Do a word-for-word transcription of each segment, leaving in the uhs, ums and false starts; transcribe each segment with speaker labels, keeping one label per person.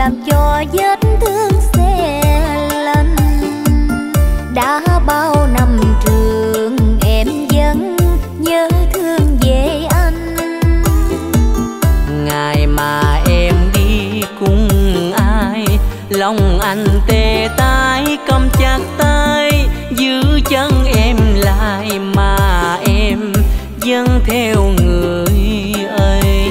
Speaker 1: làm cho vết thương xe lạnh. Đã bao năm trường em vẫn nhớ thương về anh.
Speaker 2: Ngày mà em đi cùng ai, lòng anh tê tái cầm chặt tay, giữ chân em lại mà em vẫn theo người ấy.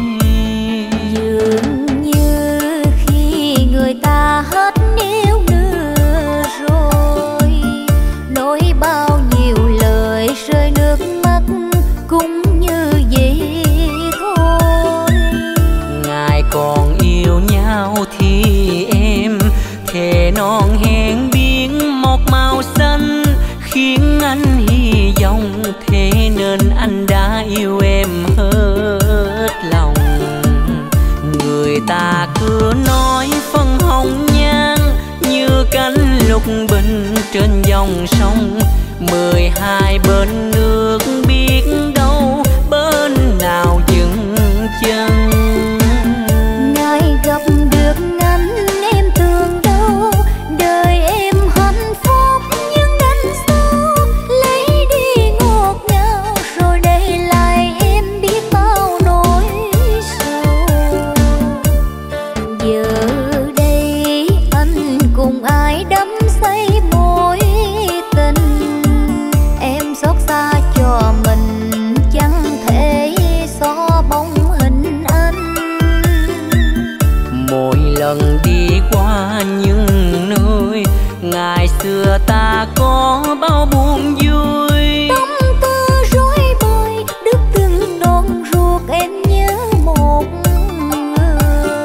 Speaker 1: Dường như khi người ta hết níu nữa rồi, nói bao nhiêu lời rơi nước mắt cũng như vậy thôi.
Speaker 2: Ngài còn yêu nhau thì em thề non hẹn biển một màu xanh, khiến anh hy vọng, thế nên anh đã yêu em hết lòng. Người ta cứ nói phân hồng nhan như cánh lục bình trên dòng sông, mười hai bên nước biết đâu bên nào dừng chân.
Speaker 1: Ngày gặp được anh em tưởng đâu đời em hạnh phúc, nhưng đánh số lấy đi ngọt ngào rồi để lại em biết bao nỗi sầu. Giờ đây anh cùng ai đắm say mối tình, em xót xa cho mình chẳng thể xóa bóng hình anh.
Speaker 2: Mỗi lần đi qua những nơi ngày xưa ta có bao buồn vui,
Speaker 1: Tâm tư rối bời đứt từng đòn ruột em nhớ một người.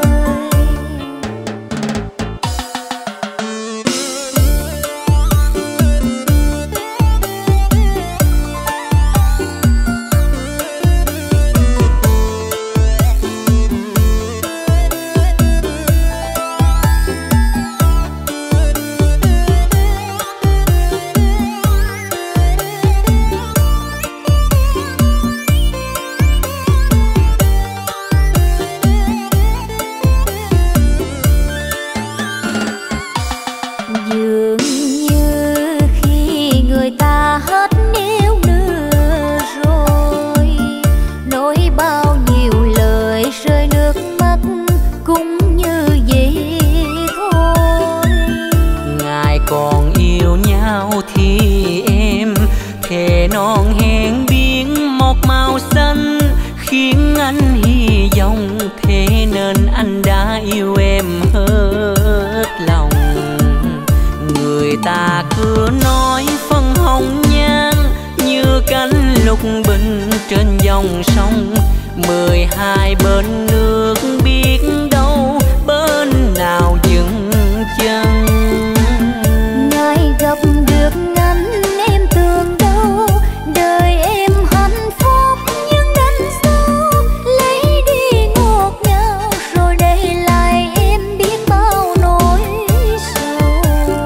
Speaker 1: Dường như khi người ta hết níu nữa rồi, nói bao nhiêu lời rơi nước mắt cũng như vậy thôi.
Speaker 2: ngài còn yêu nhau thì em thề non hẹn biển một màu xanh, khiến anh hy vọng, thế nên anh đã yêu em hết lòng. Người ta cứ nói phân hồng nhan như cánh lục bình trên dòng sông, mười hai bên nước biết đâu bên nào dừng chân.
Speaker 1: Ngày gặp được anh em tưởng đâu đời em hạnh phúc, nhưng đánh số lấy đi ngọt ngào rồi để lại em biết bao nỗi sầu.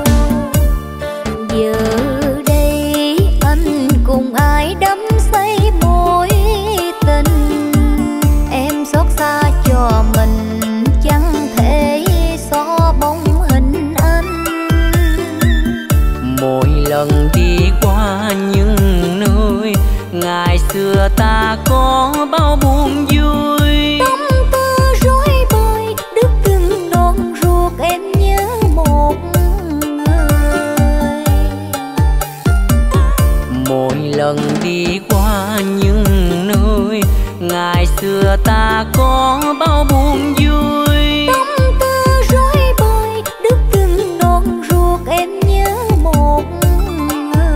Speaker 1: Giờ đây anh cùng ai đắm say mối tình, em xót xa cho mình chẳng thể xóa bóng hình anh.
Speaker 2: Mỗi lần đi qua những nơi ngày xưa ta có bao buồn vui,
Speaker 1: Tâm tư rối bời đứt từng đòn ruột em nhớ một người.
Speaker 2: mỗi lần đi qua những nơi ngày xưa ta có bao buồn vui.
Speaker 1: Tâm tư rối bời đứt từng đòn ruột em nhớ một người.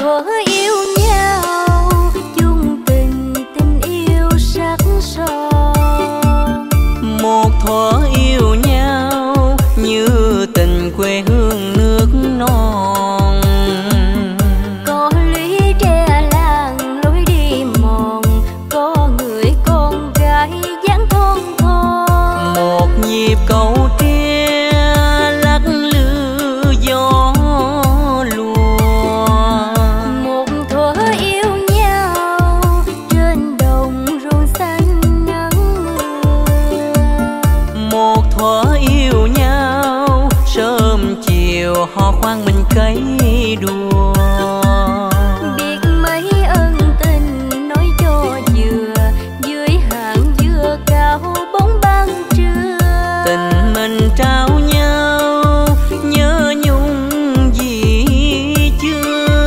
Speaker 1: thuở yêu nhau chung tình tình yêu sắc son.
Speaker 2: Một thuở yêu nhau như tình quê hương nước non.
Speaker 1: Có lũy tre làng lối đi mòn, có người con gái dáng thon thon.
Speaker 2: Một nhịp cầu tre lắc lư gió lùa.
Speaker 1: Một thuở yêu nhau trên đồng ruộng xanh nắng mưa.
Speaker 2: Một thuở yêu nhau sớm chiều hò khoan mình cấy đùa.
Speaker 1: Biết mấy ân tình nói cho vừa, dưới hàng dừa cao bóng ban trưa.
Speaker 2: Tình mình trao nhau nhớ nhung gì chưa.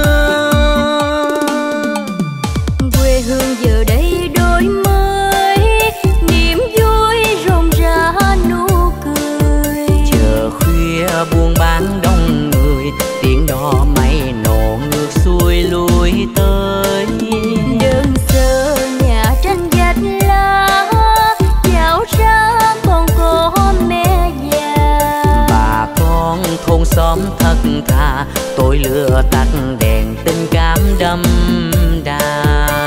Speaker 1: Quê hương giờ đây đổi mới, niềm vui rộn rã nụ cười.
Speaker 2: Chờ khuya buôn bán đông người, tiếng đò mây nổ ngược xuôi lui tới.
Speaker 1: Đơn sơ nhà tranh gạch lá, dạo ra còn có mẹ già.
Speaker 2: Bà con thôn xóm thật thà, tôi lửa tắt đèn tình cảm đậm đà.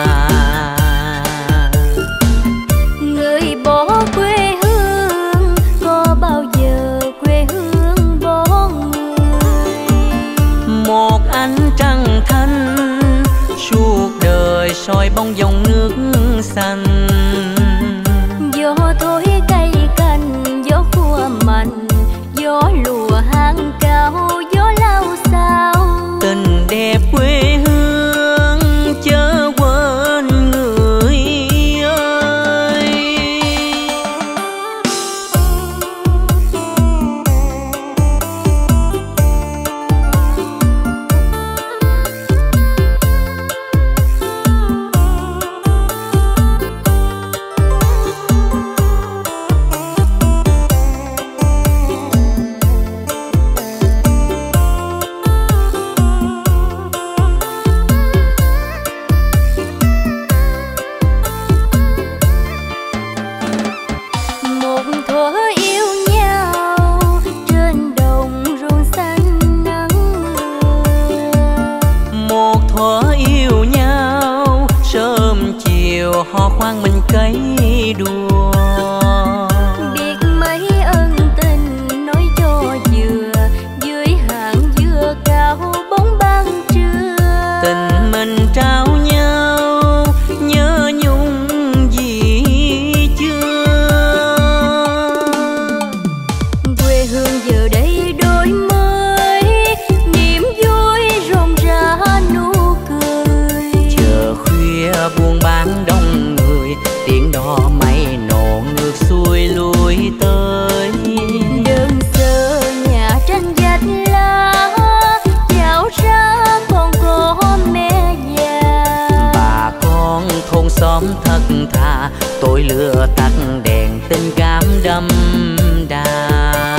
Speaker 1: Người bỏ quê hương có bao giờ quê hương bỏ người.
Speaker 2: Một ánh trăng thanh suốt đời soi bóng dòng nước xanh.
Speaker 1: Gió thổi cây cành, gió khua mạnh, gió lùa hang cao, gió lao xao.
Speaker 2: Tình đẹp quê hương chớ quên người ơi.
Speaker 1: Một thuở yêu nhau trên đồng ruộng xanh nắng mưa.
Speaker 2: Một thuở yêu nhau sớm chiều hò khoan mình cấy đùa.
Speaker 1: Biết mấy ân tình nói cho vừa, dưới hàng dừa cao bóng ban trưa.
Speaker 2: Tình mình trao nhau nhớ nhung gì chưa.
Speaker 1: Quê hương giờ đây đổi mới, niềm vui rộn rã nụ cười.
Speaker 2: Chờ khuya buôn bán đông người, tiếng đò mây nổ ngược xuôi lui tới.
Speaker 1: Đơn sơ nhà tranh gạch lá, dạo ra còn có mẹ già.
Speaker 2: Bà con thôn xóm thật thà, tôi lửa tắt đèn tình cảm đậm đà.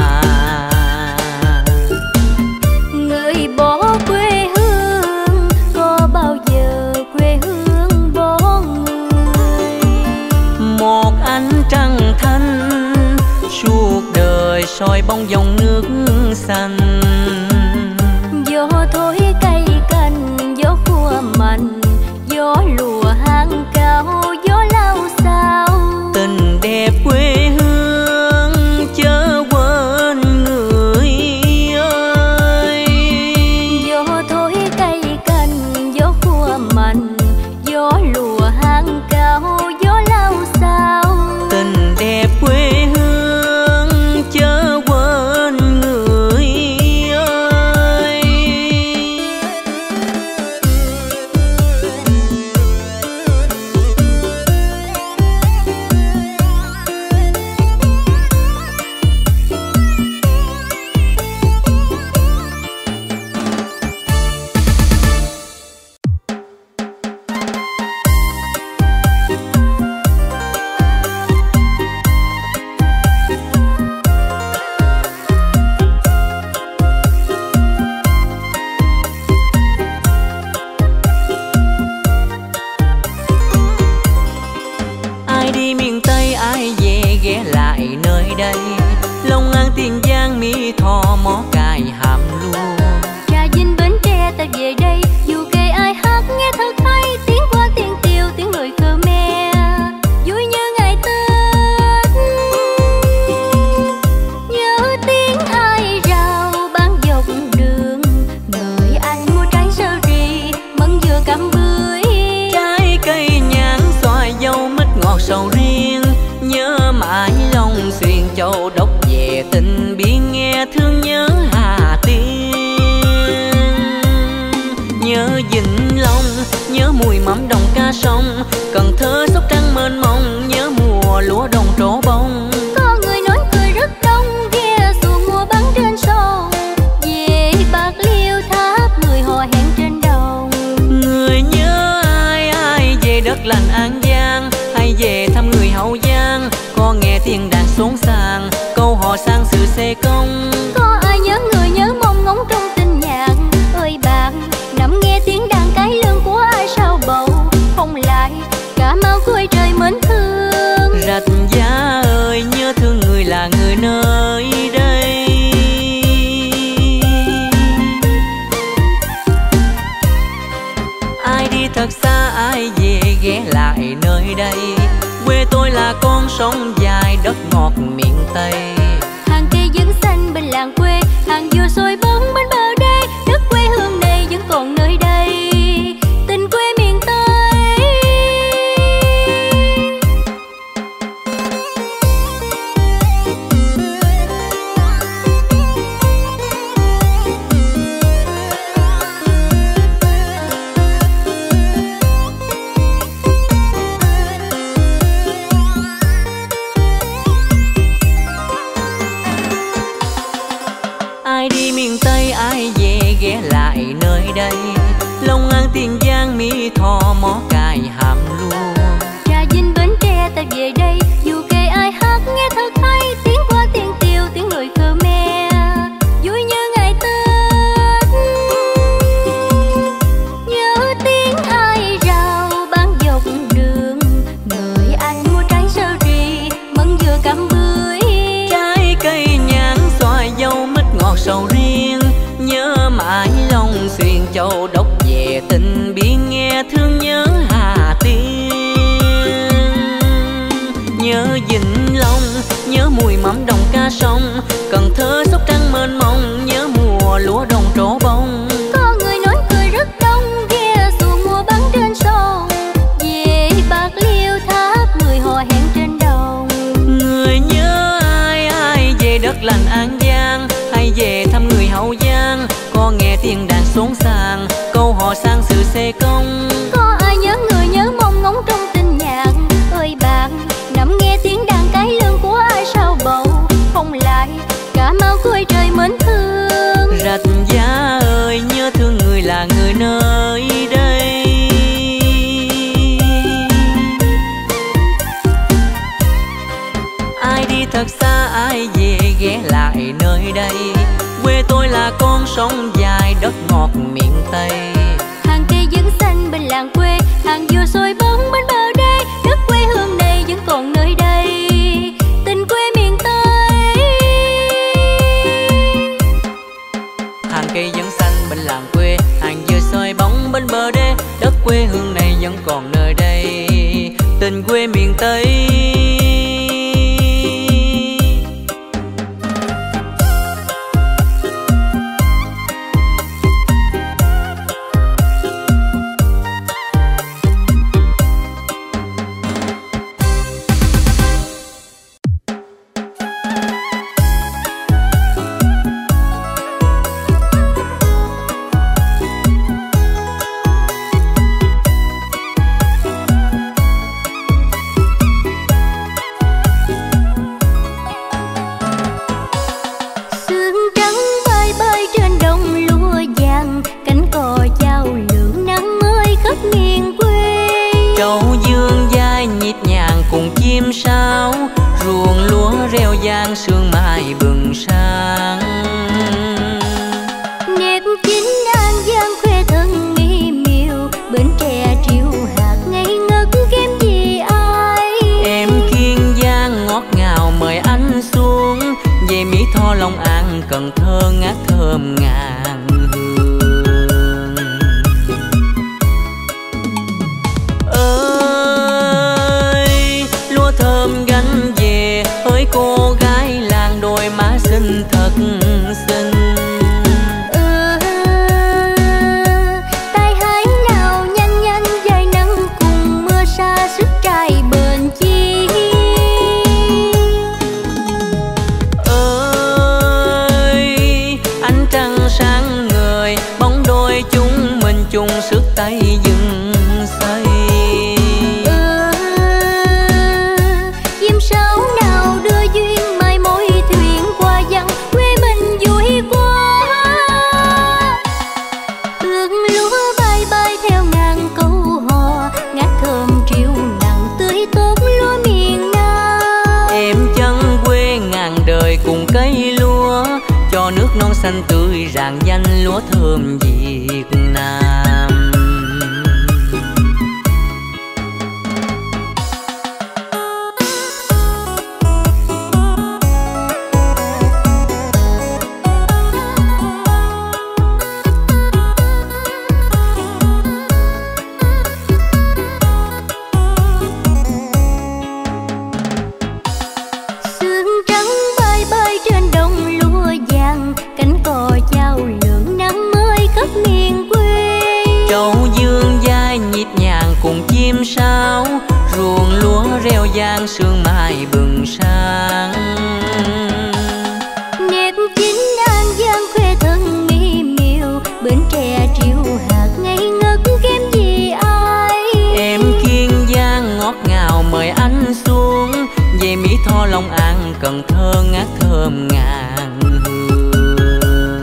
Speaker 1: Người bỏ quê hương có bao giờ quê hương bỏ người.
Speaker 2: Một ánh trăng thanh suốt đời soi bóng dòng nước xanh.
Speaker 1: Gió thổi cây cành, gió khua mạnh, gió lùa hang cao, gió lao xao.
Speaker 2: Tình đẹp quê hương chớ quên người ơi.
Speaker 1: Gió thổi cây cành, gió khua mạnh, gió lùa hang cao, gió lao xao.
Speaker 2: Tình đẹp quê hương chớ quên người ơi. Vĩnh Long nhớ mùi mắm đồng ca sông, Cần Thơ Sóc Trăng mênh mông nhớ mùa lúa đồng trổ bông.
Speaker 1: Có người nói cười rất đông ghe xuồng mùa bắn trên sông, về Bạc Liêu Tháp người hò hẹn trên đồng.
Speaker 2: Người nhớ ai ai về đất lành An Giang, hay về thăm người Hậu Giang, có nghe tiếng đàn xốn xàng câu hò sang sự xê công.
Speaker 1: Có ai nhớ người nhớ mong ngóng trong tình nhạc, ơi bạn nằm nghe tiếng đàn cái lương của ai sao bầu không lại Cà Mau cuối trời mến thương.
Speaker 2: Rạch Giá ơi nhớ thương người là người nơi đây. Ai đi thật xa ai về ghé lại nơi đây, quê tôi là con sông dài đất ngọt miền Tây.
Speaker 1: Hàng cây vẫn xanh bên làng quê, hàng dừa sôi bóng bên bờ đê, đất quê hương này vẫn còn nơi đây, tình quê miền Tây.
Speaker 2: Ai đi miền Tây ai về ghé lại nơi đây, Long An Tiền Giang Mỹ Tho Mó Cày Hàm Luông.
Speaker 1: Trà Vinh Bến Tre ta về đây, dù kể ai hát nghe thật hay, tiếng qua tiếng tiêu tiếng người Khmer vui như ngày Tết. Nhớ tiếng ai rào bán dọc đường, người ai mua trái sơ ri mận dừa cam bưởi.
Speaker 2: Trái cây nhãn xoài dâu mít ngọt sầu riêng, nhớ mãi Long Xuyên Châu Đốc về tình biên nghe thương nhớ Hà Tiên. Nhớ Vĩnh Long nhớ mùi mắm đồng ca sông, Cần Thơ Sóc Trăng mênh mông nhớ mùa lúa đồng trổ bông.
Speaker 1: Có người nói cười rất đông ghe xuồng mùa bắn trên sông, về Bạc Liêu Tháp người hò hẹn trên đồng.
Speaker 2: Người nhớ ai ai về đất lành An Giang, hay về thăm người Hậu Giang, có nghe tiếng đàn xốn xàng câu hò sang sự xê công.
Speaker 1: Có ai nhớ người nhớ mong ngóng trong tình nhạc, ơi bạn nằm nghe tiếng đàn cái lương của ai sao bầu không lại Cà Mau cuối trời mến thương.
Speaker 2: Rạch Giá ơi nhớ thương người là người nơi đây. Ai đi thật xa ai về ghé lại nơi đây, quê tôi là con sông dài đất ngọt miền Tây.
Speaker 1: Hàng cây vẫn xanh bên làng quê, hàng dừa sôi bóng bên bờ đê, đất quê hương này vẫn còn nơi đây, tình quê miền Tây.
Speaker 2: Hàng cây vẫn xanh bên làng quê, hàng dừa soi bóng bên bờ đê, đất quê hương này vẫn còn nơi đây, tình quê miền Tây. Sao ruộng lúa reo vang sương mai bừng sáng,
Speaker 1: nếp chín An Giang khoe thân mỹ miều, Bến Tre triều hạt ngây ngất kém gì ai.
Speaker 2: Em Kiên Giang ngọt ngào mời anh xuống, về Mỹ Tho Long An Cần Thơ ngát thơm ngàn hương. Ơi lúa thơm gánh về, hỡi cô gái làng đôi má xinh thật xinh.
Speaker 1: Ừ, tay hái nào nhanh nhanh dài nắng cùng mưa xa sức trai bền chi.
Speaker 2: Ơi tay dựng xây.
Speaker 1: Ừ, chim sáo nào đưa duyên mai mối thuyền qua dặn quê mình vui quá. Ước lúa bay bay theo ngàn câu hò, ngát thơm triều nặng tươi tốt lúa miền Nam.
Speaker 2: Em chân quê ngàn đời cùng cây lúa, cho nước non xanh tươi rạng danh lúa thơm Việt Nam. Cùng chim sáo ruộng lúa reo vang sương mai bừng sáng.
Speaker 1: Nếp chính an giang khoe thân mỹ miều, bên tre triều hạt ngây ngất kém gì ai.
Speaker 2: Em Kiên Giang ngọt ngào mời anh xuống, về Mỹ Tho Long An Cần Thơ ngát thơm ngàn hương.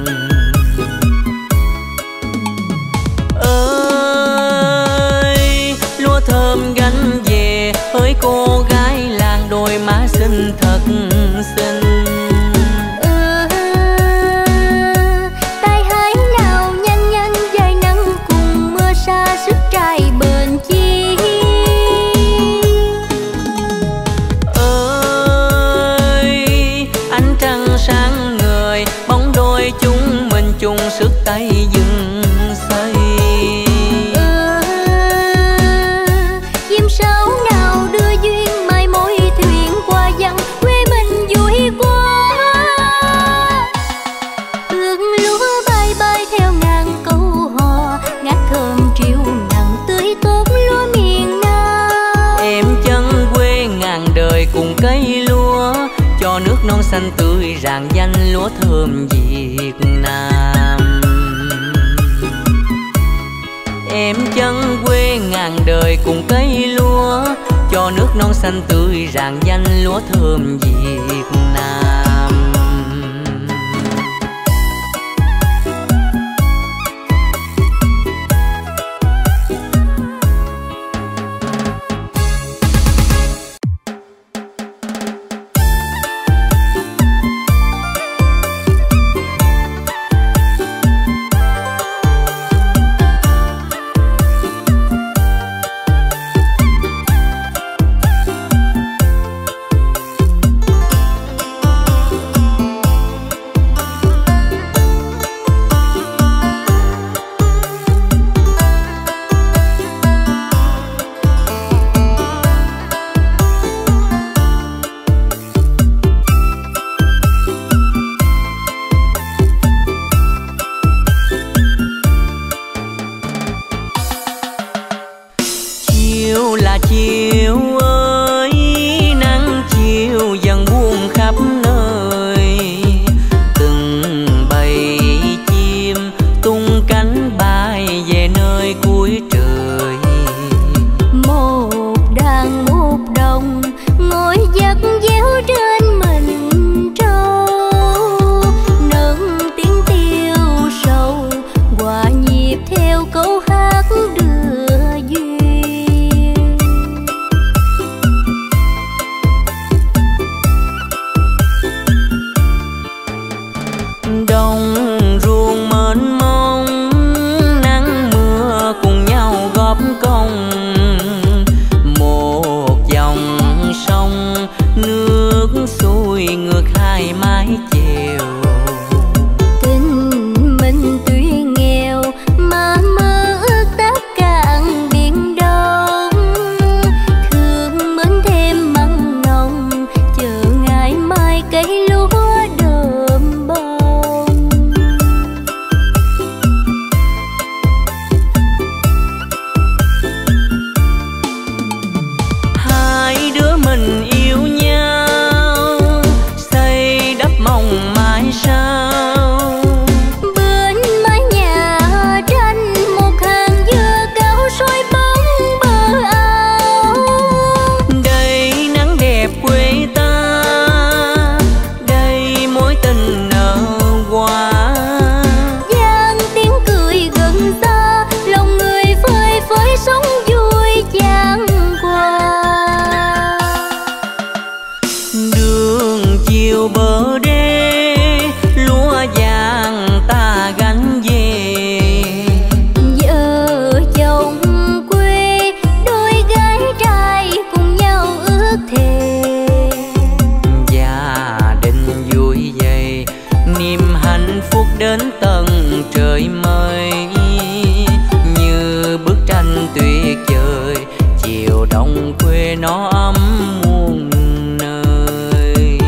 Speaker 2: Thơm gánh về hỡi cô gái làng đôi má xinh thật xinh.
Speaker 1: Ừ, tay hái nào nhanh nhanh dài nắng cùng mưa xa sức trai bền chi.
Speaker 2: Ơi ánh trăng sáng ngời bóng đôi chúng mình chung sức tay dựng xây.
Speaker 1: Sáo nào đưa duyên mai mối thuyền qua dặn quê mình vui quá. Ước lúa bay bay theo ngàn câu hò, ngát thơm triều nặng tươi tốt lúa miền Nam.
Speaker 2: Em chân quê ngàn đời cùng cây lúa, cho nước non xanh tươi rạng danh lúa thơm Việt Nam. Em chân quê ngàn đời cùng cây lúa, cho nước non xanh tươi rạng danh lúa thơm Việt Nam. tuyệt vời, chiều đông quê nó ấm muôn nơi.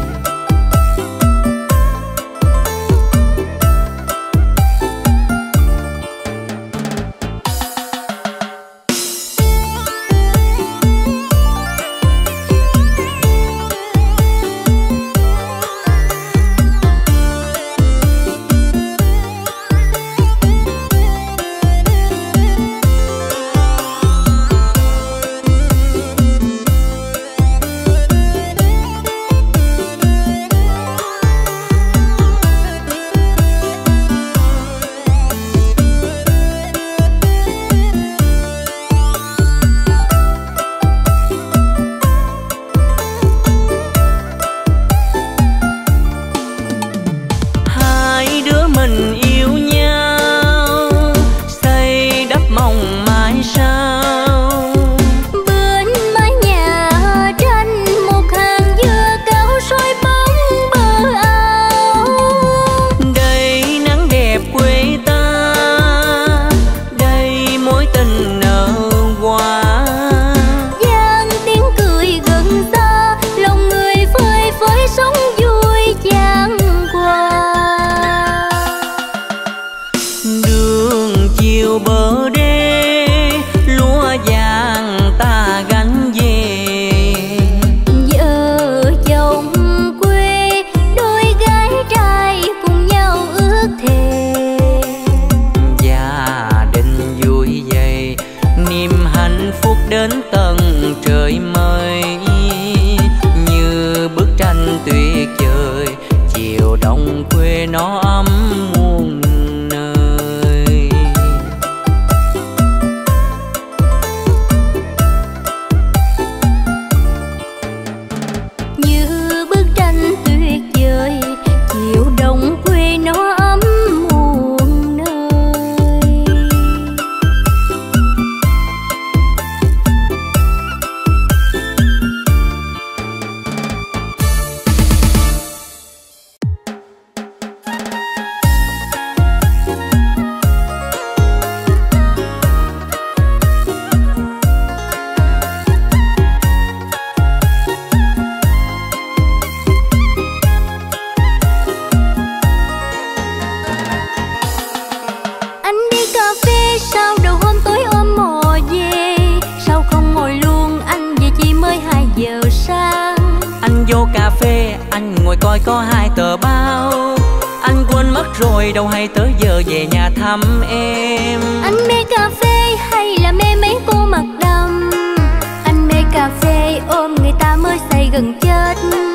Speaker 2: Đâu hay tới giờ về nhà thăm em.
Speaker 1: Anh mê cà phê hay là mê mấy cô mặt đầm? Anh mê cà phê ôm người ta mới say gần chết.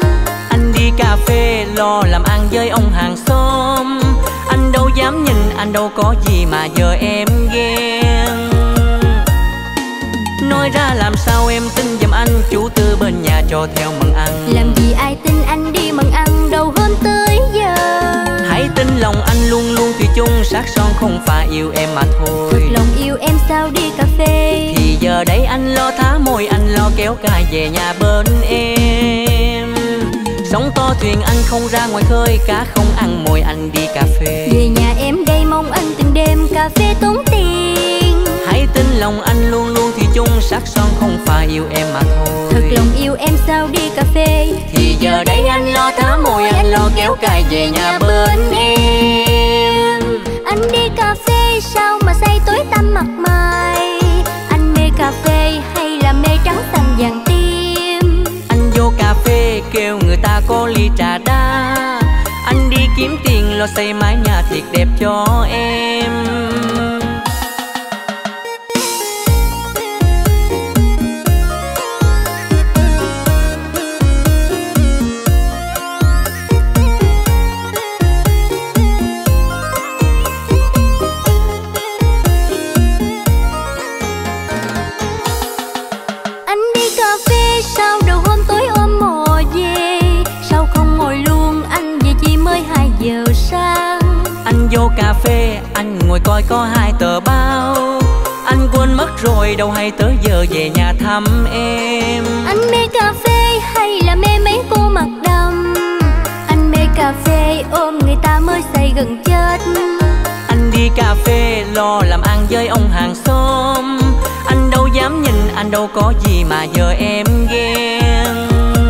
Speaker 2: Anh đi cà phê lo làm ăn với ông hàng xóm. Anh đâu dám nhìn, anh đâu có gì mà giờ em ghen. Nói ra làm sao em tin giùm anh, chủ tư bên nhà cho theo mần ăn.
Speaker 1: Làm gì ai tin anh đi mần ăn đầu hôm tới giờ.
Speaker 2: Hãy tin lòng anh luôn luôn thủy chung, sát son không phải yêu em mà thôi.
Speaker 1: Thật lòng yêu em sao đi cà phê.
Speaker 2: Thì giờ đây anh lo thả môi, anh lo kéo cài về nhà bên em. Sóng to thuyền anh không ra ngoài khơi, cá không ăn mồi anh đi cà phê.
Speaker 1: Về nhà em đây mong anh từng đêm cà phê tốn tiền.
Speaker 2: Hãy tin lòng anh luôn luôn thủy chung, sát son không phải yêu em mà thôi.
Speaker 1: Thật lòng yêu em sao đi cà phê.
Speaker 2: Thì giờ đây anh lo thả môi, anh lo kéo cài về nhà bên em.
Speaker 1: Anh đi cà phê sao mà say tối tăm mặt mày? Anh mê cà phê hay là mê trắng xanh vàng tim?
Speaker 2: Anh vô cà phê kêu người ta có ly trà đá. Anh đi kiếm tiền lo xây mái nhà thiệt đẹp cho em. Vô cà phê anh ngồi coi có hai tờ báo. Anh quên mất rồi đâu hay tới giờ về nhà thăm em.
Speaker 1: Anh mê cà phê hay là mê mấy cô mặt đầm? Anh mê cà phê ôm người ta mới say gần chết.
Speaker 2: Anh đi cà phê lo làm ăn với ông hàng xóm. đâu có gì mà giờ em ghen.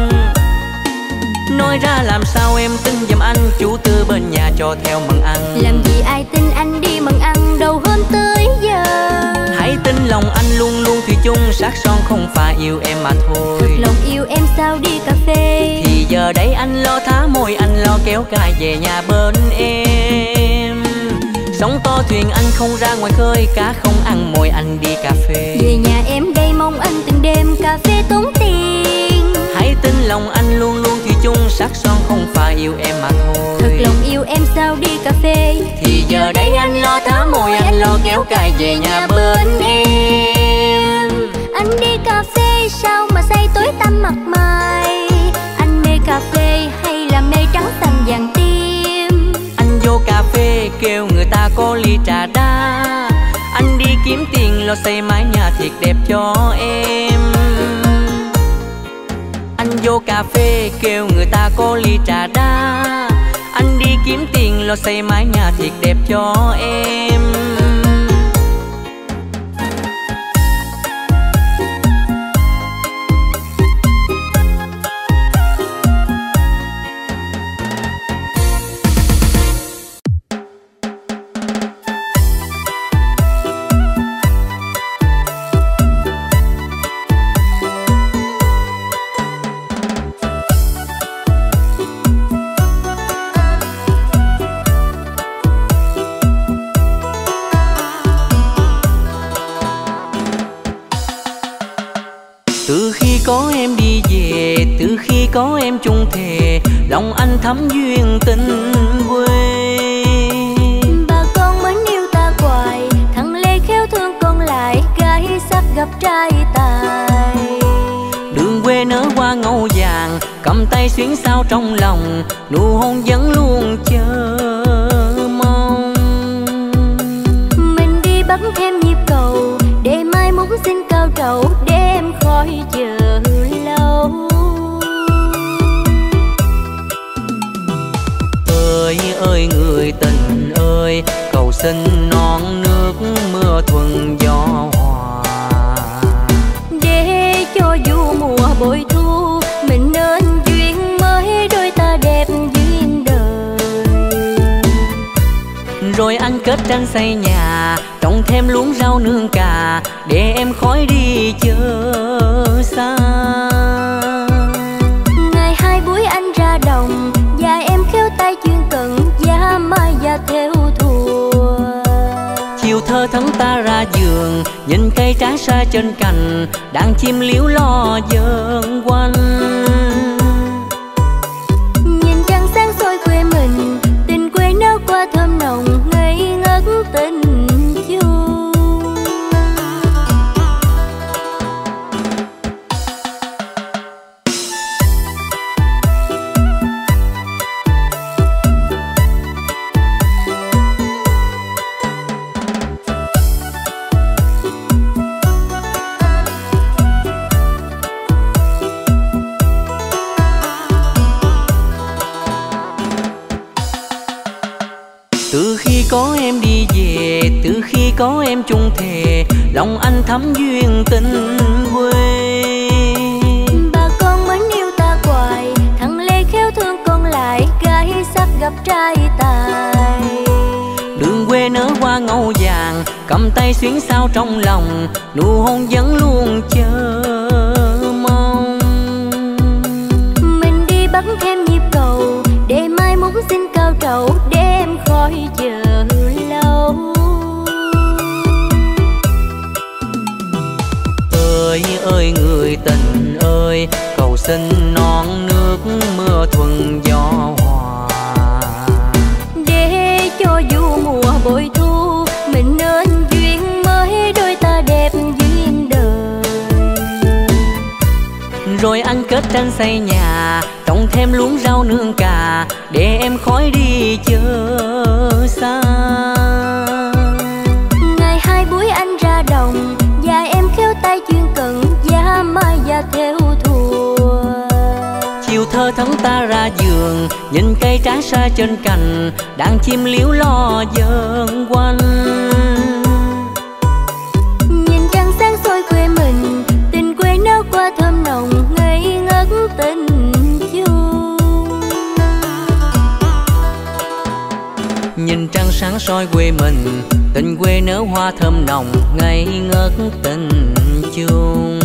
Speaker 2: Nói ra làm sao em tin giùm anh, chủ tư bên nhà cho theo mần ăn.
Speaker 1: Làm gì ai tin anh đi mần ăn đầu hôm tới giờ.
Speaker 2: Hãy tin lòng anh luôn luôn thủy chung, sắc son không phải yêu em mà thôi.
Speaker 1: Thật lòng yêu em sao đi cà phê.
Speaker 2: Thì giờ đây anh lo thả môi, anh lo kéo cài về nhà bên em. Sóng to thuyền anh không ra ngoài khơi, cá không ăn mồi anh đi cà phê.
Speaker 1: Về nhà em đây mong anh từng đêm cà phê tốn tiền.
Speaker 2: Hãy tin lòng anh luôn luôn thủy chung, sắc son không phải yêu em mà thôi.
Speaker 1: Thật lòng yêu em sao đi cà phê.
Speaker 2: Thì giờ đây anh lo thả môi, anh lo kéo cài về nhà bên em.
Speaker 1: Anh đi cà phê sao mà say tối tăm mặt mày. Anh mê cà phê hay là mê trắng xanh vàng tim.
Speaker 2: Anh vô cà phê kêu người ta có ly trà đá. Anh đi kiếm tiền lo xây mái nhà thiệt đẹp cho em. Anh vô cà phê kêu người ta có ly trà đá. Anh đi kiếm tiền lo xây mái nhà thiệt đẹp cho em. Từ khi có em đi về, từ khi có em chung thề, lòng anh thắm duyên tình quê.
Speaker 1: Bà con mến yêu ta hoài, thằng Lê khéo thương con lại, gái sắp gặp trai tài.
Speaker 2: Đường quê nở hoa ngâu vàng, cầm tay xuyến sao trong lòng, nụ hôn vẫn luôn chờ mong.
Speaker 1: Mình đi bắt thêm nhịp cầu, để mai muốn xin cao trầu, để em khỏi chờ lâu.
Speaker 2: Ơi ơi người tình ơi, cầu xin non nước mưa thuận gió hòa.
Speaker 1: Để cho dù mùa bội thu, mình nên duyên mới đôi ta đẹp duyên đời.
Speaker 2: Rồi anh kết tranh xây nhà, trồng thêm luống rau nương cà, để em khỏi đi chờ xa.
Speaker 1: Ngày hai buổi anh ra đồng, và em khéo tay chuyên cận, giá mai và theo thùa.
Speaker 2: Chiều thơ thẫn ta ra giường, nhìn cây trái xa trên cành, đàn chim líu lo vờn quanh.
Speaker 1: Nhìn trăng sáng soi quê mình, tình quê nở qua thơm nồng, ngây ngất tình chung.
Speaker 2: Từ khi có em đi về, từ khi có em chung thề, lòng anh thắm duyên tình quê.
Speaker 1: Bà con mến yêu ta hoài, thằng Lê khéo thương con lại, gái sắp gặp trai tài.
Speaker 2: Đường quê nở hoa ngâu vàng, cầm tay xuyến sao trong lòng, nụ hôn vẫn luôn chờ mong.
Speaker 1: Mình đi bắt thêm nhịp cầu, để mai muốn xin cao trầu, để em khỏi chờ lâu.
Speaker 2: Ơi ơi người tình ơi, cầu xin non nước mưa thuận gió hòa.
Speaker 1: Để cho dù mùa bội thu, mình nên duyên mới đôi ta đẹp duyên đời.
Speaker 2: Rồi anh kết tranh xây nhà, trồng thêm luống rau nương cà, để em khỏi đi chờ xa.
Speaker 1: Ngày hai buổi anh ra đồng, và em khéo tay chuyên cận, giá mai và theo thùa.
Speaker 2: Chiều thơ thẫn ta ra giường, nhìn cây trái xa trên cành, đàn chim líu lo vờn quanh.
Speaker 1: Nhìn trăng sáng soi quê mình, tình
Speaker 2: sáng soi quê mình, tình quê nở hoa thơm nồng, ngây ngất tình chung.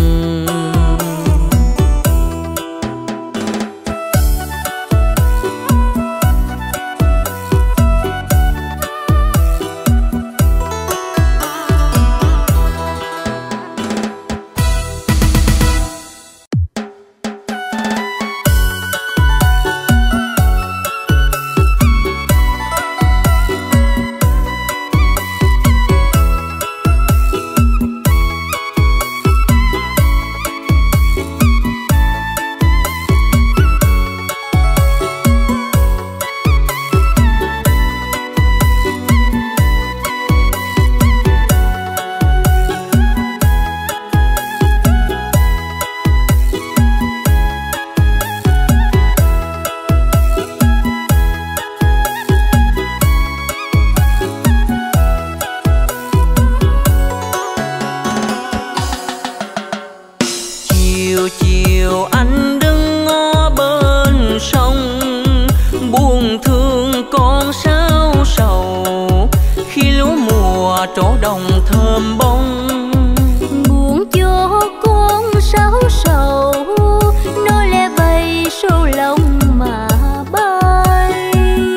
Speaker 1: trổ đồng thơm bông, buồn cho con sáo sầu nói lẽ bay sâu lòng mà bay.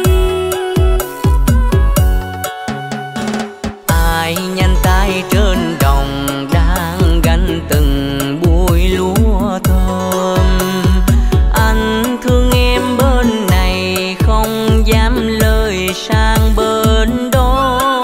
Speaker 2: Ai nhanh tay trên đồng đang gánh từng bụi lúa thơm, anh thương em bên này không dám lời sang bên đó.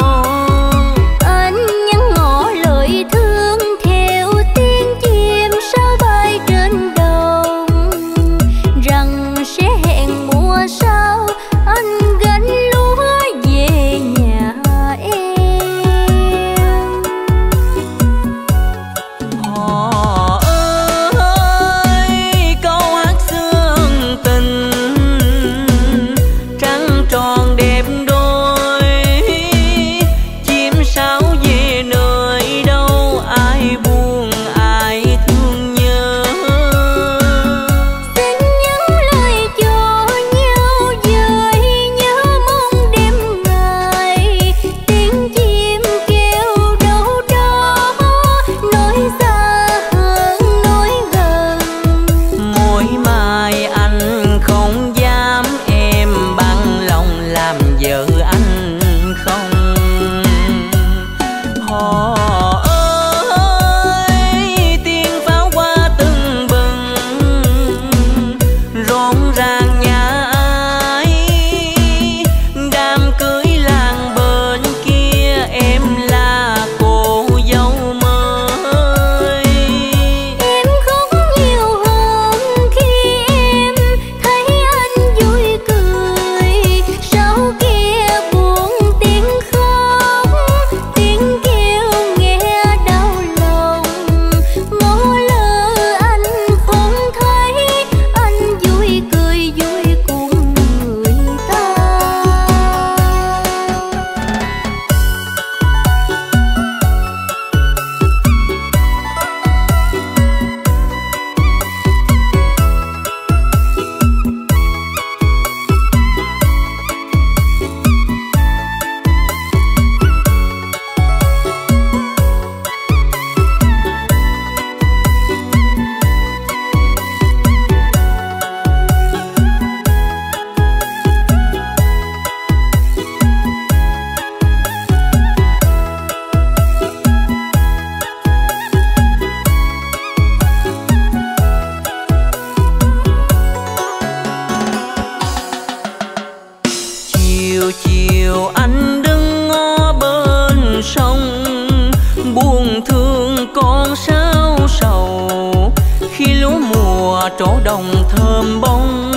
Speaker 2: Trổ đồng thơm bông,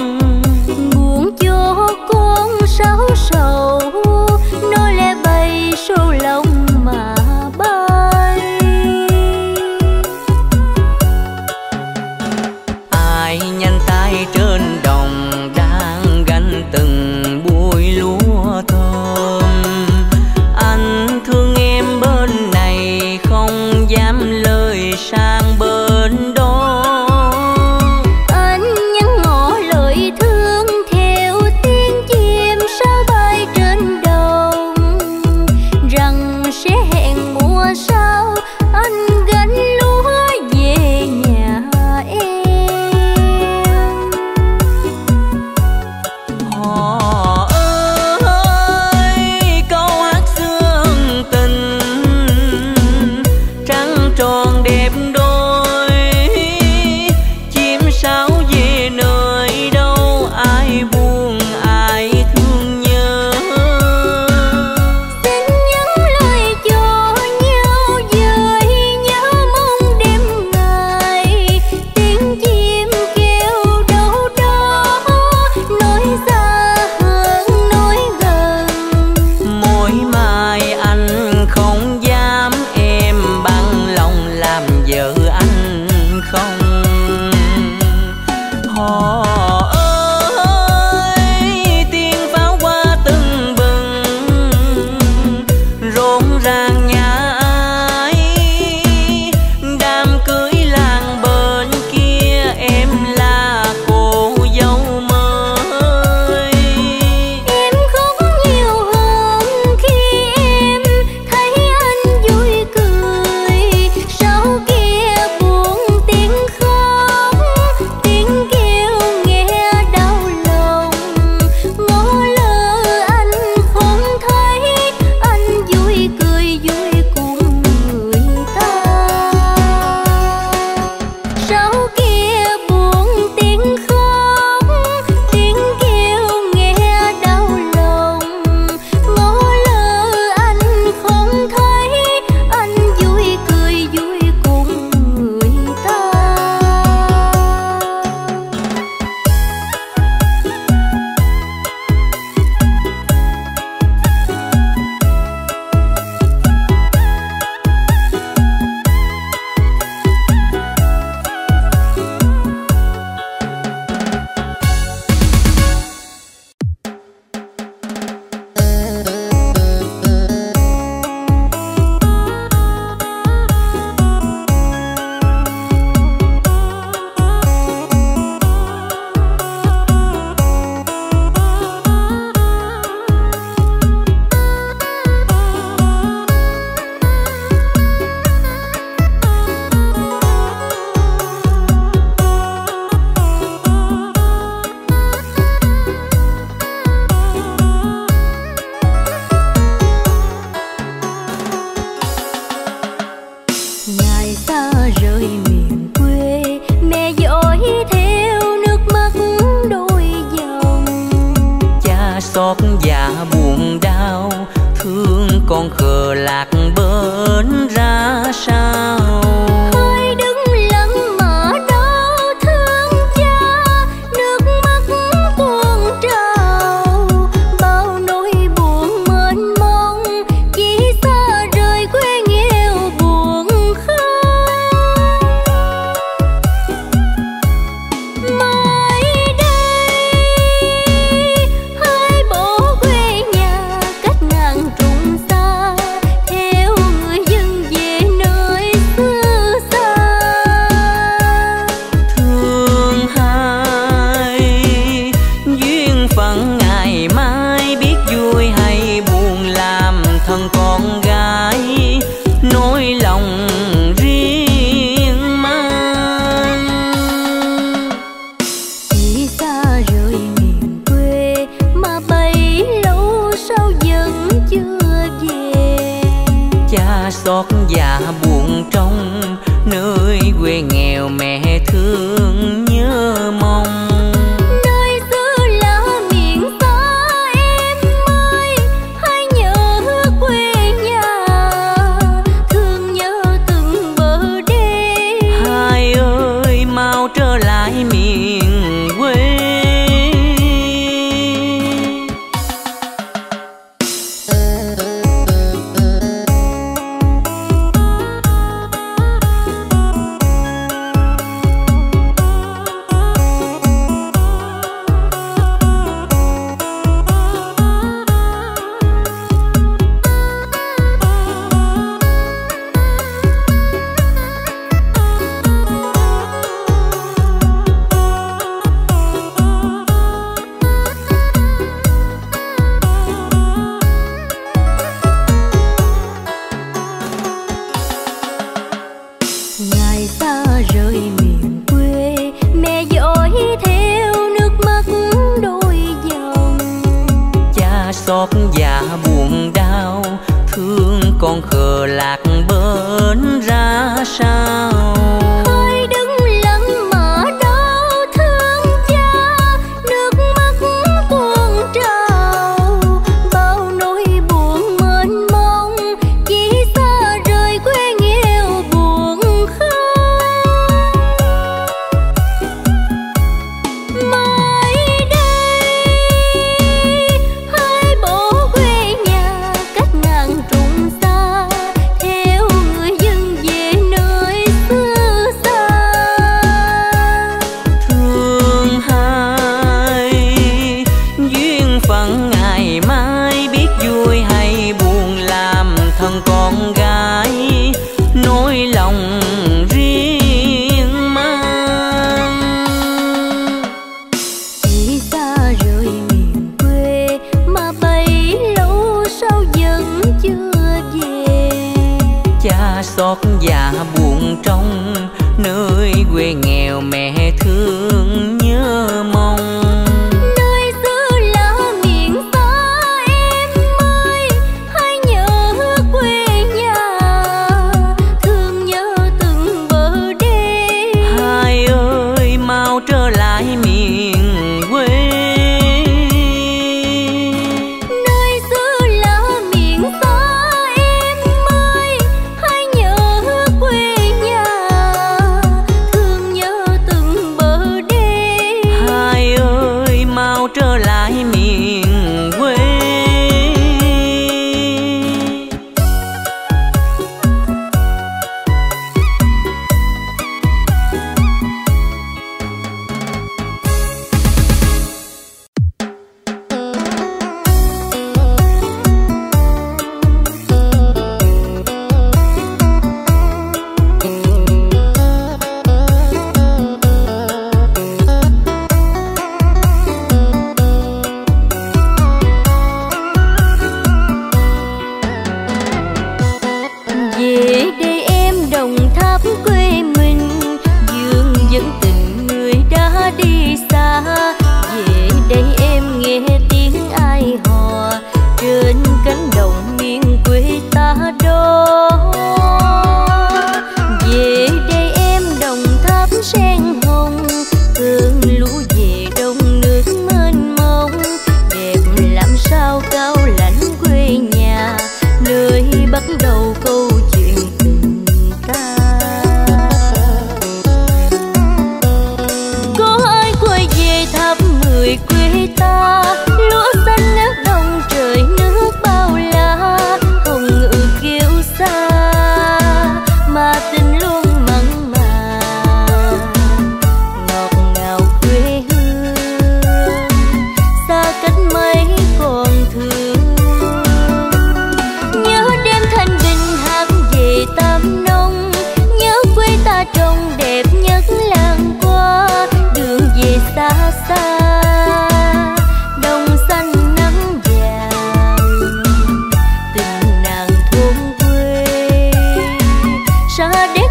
Speaker 1: buồn cho con sáo sầu nói lẽ bay sâu lòng mà bay.
Speaker 2: Ai nhanh tay trên đồng đang gánh từng bụi lúa thơm, anh thương em bên này không dám lời sang bên đó.
Speaker 1: Thương theo tiếng chim sao bay trên đồng,
Speaker 2: còn đẹp đôi. Chim sáo về nơi đâu, ai buồn ai thương nhớ.
Speaker 1: Xin nhắn lời cho nhau với nhớ mong đêm ngày. Tiếng chim kêu đâu đó, nói xa hơn nói gần.
Speaker 2: Mỗi mai anh không dám em bằng lòng làm vợ anh không. Họ ơi tiếng pháo hoa tưng bừng, rộn ràng nhà ai. Đám cưới làng bên kia em là cô dâu mới.
Speaker 1: Em khóc nhiều hơn khi em thấy anh vui cười. Sau kia buồn tiếng khóc, tiếng kêu nghe đau lòng. Ngó lơ anh không thấy, anh vui cười vui cùng người ta. Sau kia buồn tiếng khóc, tiếng kêu nghe đau lòng. Ngó lơ anh không thấy, anh vui cười vui cùng người ta. Ngày xa rời miền quê, mẹ dõi theo nước mắt đôi dòng.
Speaker 2: Cha xót dạ buồn đau, thương con khờ lạc bên ra sao.
Speaker 1: Hơi đứng lặng mà đau thương cha, nước mắt tuôn trào. Bao nỗi buồn mênh mông, chỉ xa rời quê nghèo buồn không. Mai đây hai bỏ quê nhà cách ngàn trùng xa, theo người dân về nơi xứ xa.
Speaker 2: Thương hai duyên phận ngày mai, biết vui hay buồn làm thân con gái nỗi lòng riêng mang.
Speaker 1: Chỉ xa rời miền quê mà bấy lâu sao vẫn chưa về.
Speaker 2: Cha xót dạ buồn trong nơi quê nghèo, mẹ thương nhớ mong.
Speaker 1: Nơi xứ lạ miền xa em ơi, hãy nhớ quê nhà, thương nhớ từng bờ đê.
Speaker 2: Hai ơi mau trở lại miền quê. xót dạ buồn đau, thương con khờ lạc bên ra sao.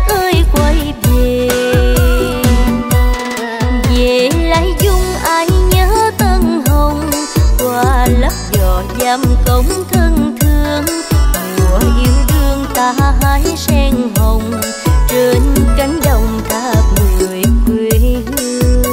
Speaker 1: ơi quay về. Về lại dung ai nhớ tân hồng, qua lấp giò giam cổng thân thương. Mùa yêu đương ta hái sen hồng, trên cánh đồng tháp người quê hương.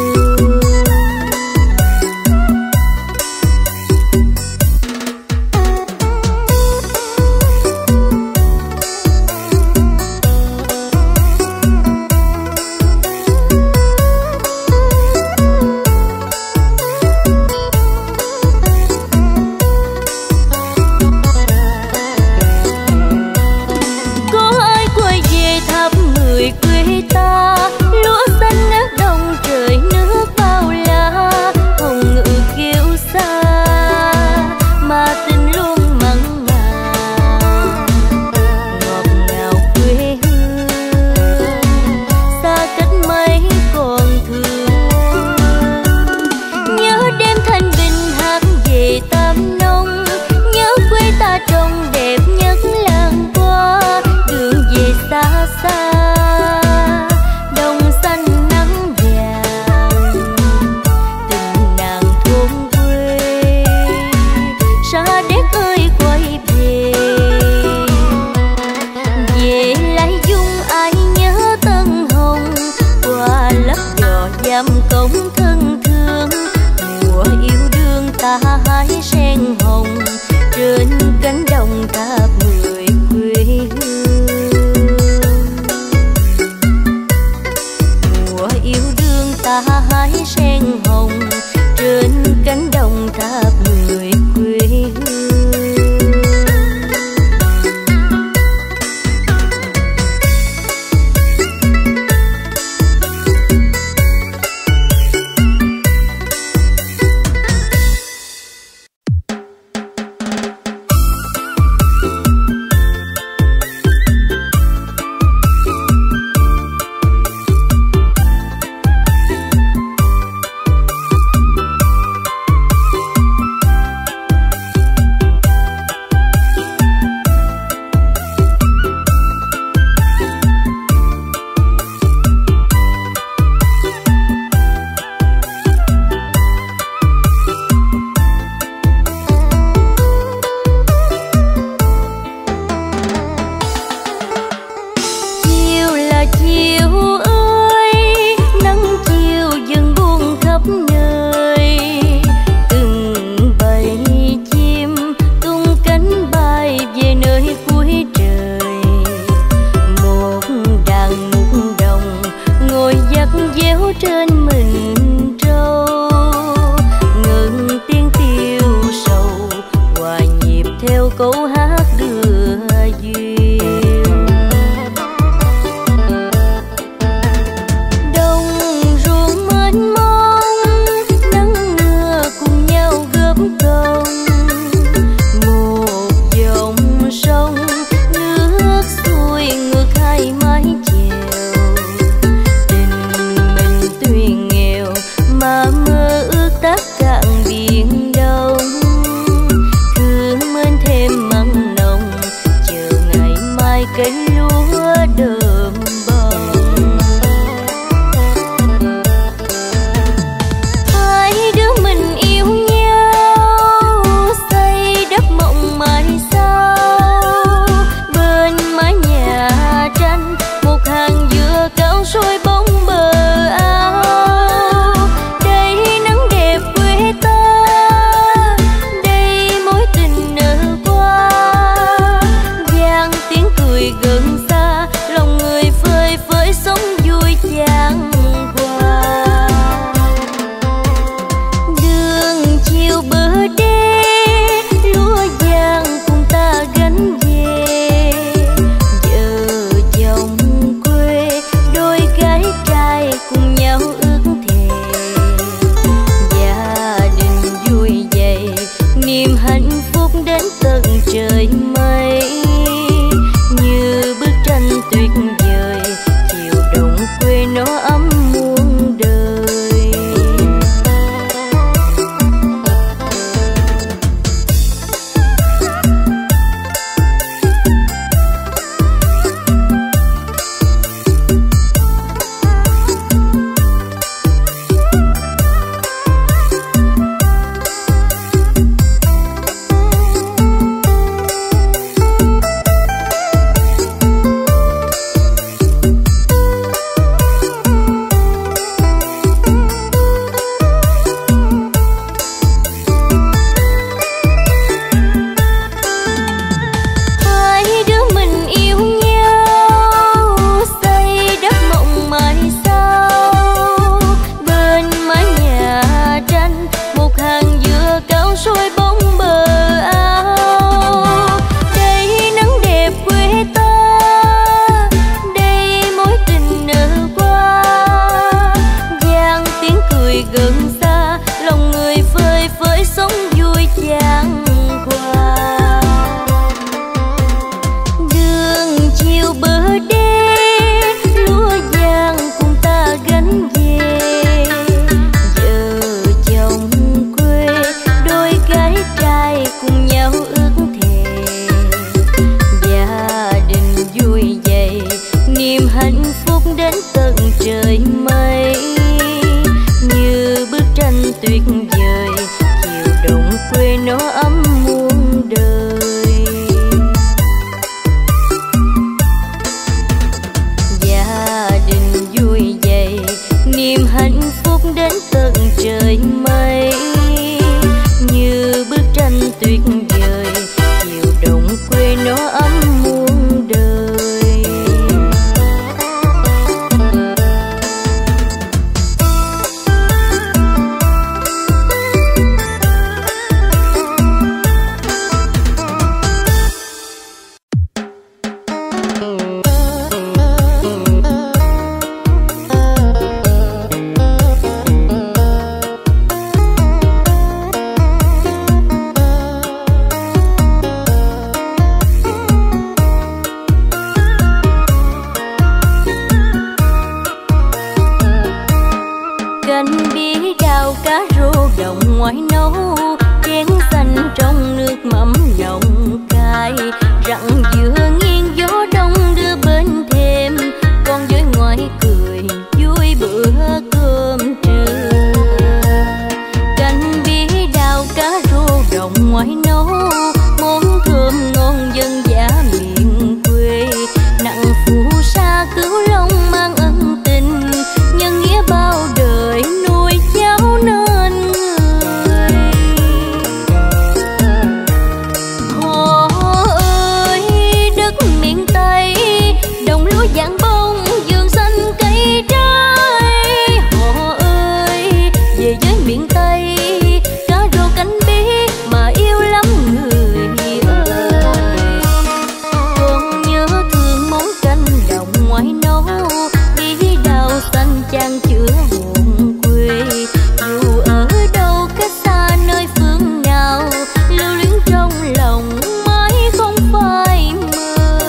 Speaker 1: đến tận trời mây, như bức tranh tuyệt vời chiều đồng quê nó ấm muôn đời. Gia đình vui vầy, niềm hạnh phúc đến tận trời mây, như bức tranh tuyệt vời chiều đồng quê nó ấm muôn đời. Ngoài nấu chén xanh trong nước mắm nồng cay, rặng dừa nghiêng gió đông đưa bên thêm, con với ngoài cười vui bữa cơm trưa. Canh bí đào cá rô đồng ngoài nấu món thơm ngon dân dã miền quê, nặng phù sa cứu long mang ân tình, nhân nghĩa bao đời nuôi cháu nên. Dạng bông vườn xanh cây trái, họ ơi về với miền Tây, cá rô canh bí mà yêu lắm người ơi. Con nhớ thương món canh đồng ngoài nấu, bí đào xanh chan chứa hồn quê, dù ở đâu cách xa nơi phương nào, lưu luyến trong lòng mãi không phai mờ.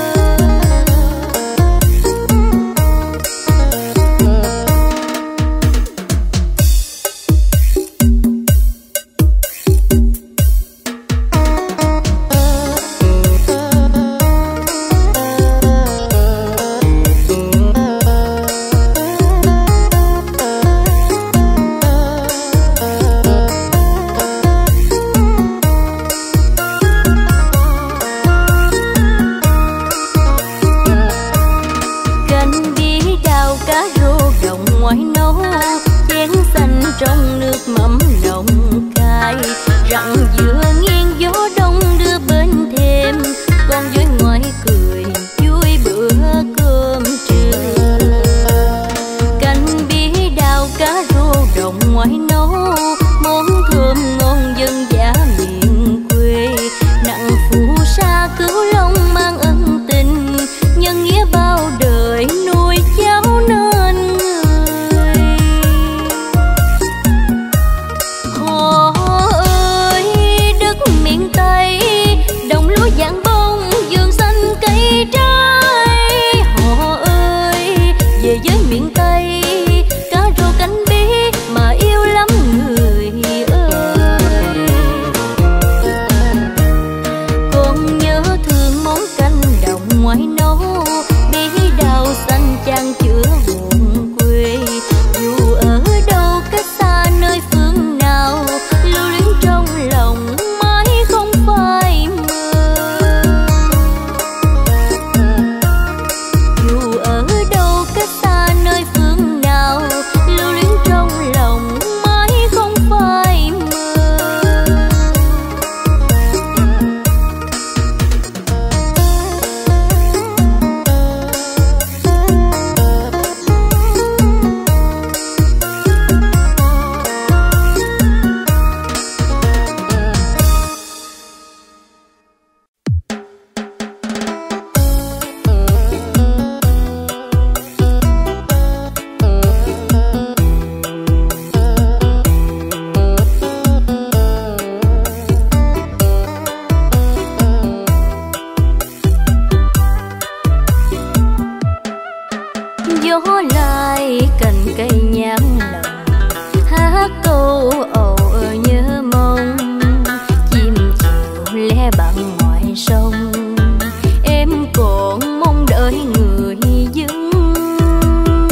Speaker 1: Trong nước mắm nồng cay, rặng dừa nghiêng gió đông đưa bên thêm, con với ngoài cười vui bữa cơm trưa. Canh bí đào cá rô đồng ngoài nấu món thơm ngon dân dã miền quê, nặng phù sa cứu long mang ân tình, nhân nghĩa bao đời nuôi cháu nên. Dạng bông vườn xanh cây trái, họ ơi về với miền Tây, cá rô canh bí mà yêu lắm người ơi. Con nhớ thương món canh đồng ngoài nấu, bí đào xanh chan chứa hồn quê, dù ở đâu cách xa nơi phương nào, lưu luyến trong lòng mãi không phai mờ. gió lai cành cây nhãn lòng hát câu ầu nhớ mong chim chiều lẽ bằng ngoài sông em còn mong đợi người dưng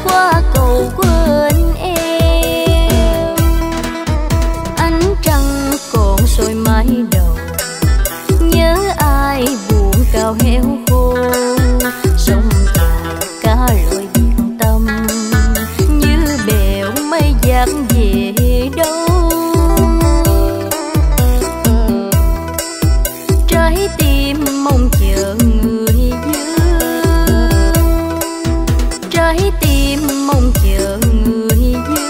Speaker 1: qua cầu quên em. Ánh trăng còn soi mái đầu, nhớ ai buồn cao héo khô. Sông tàu cá lội biển tâm, như bèo mây dạt về đâu. Trái tim mong chờ người nhớ, trái tim mong chờ người nhớ.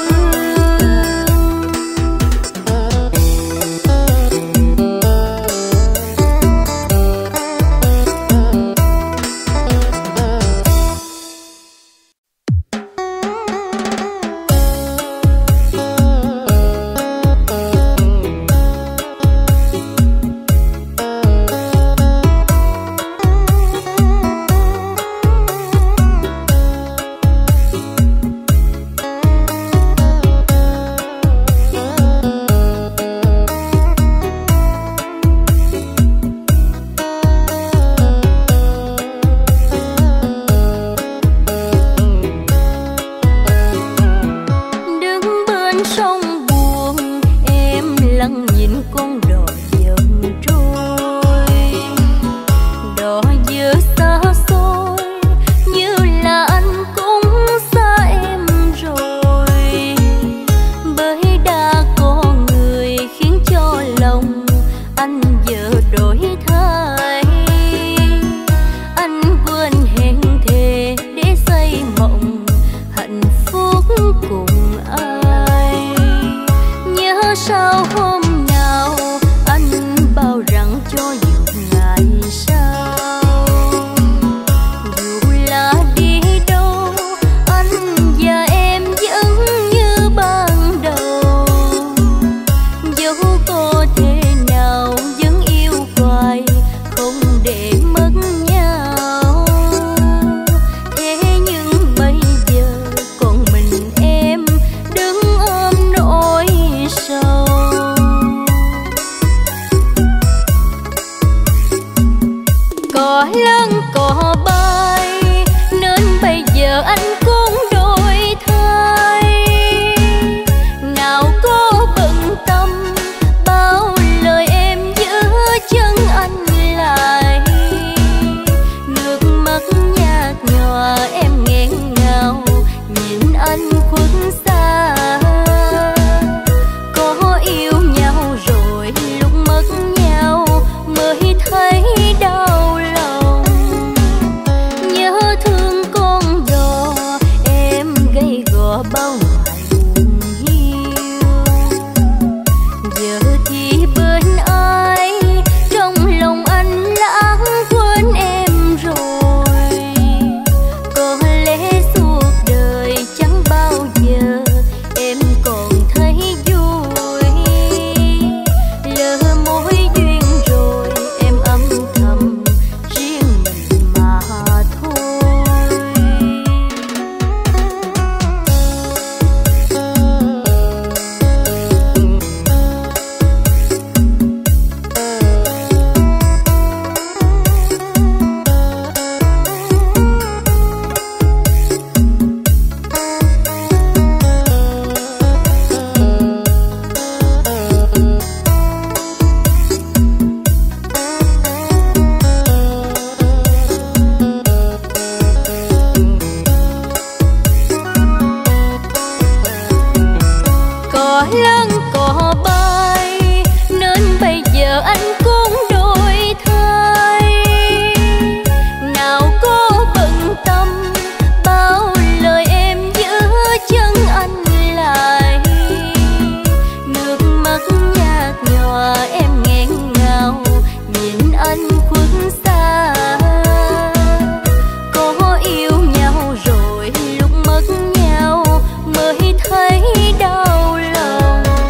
Speaker 3: thấy đau lòng.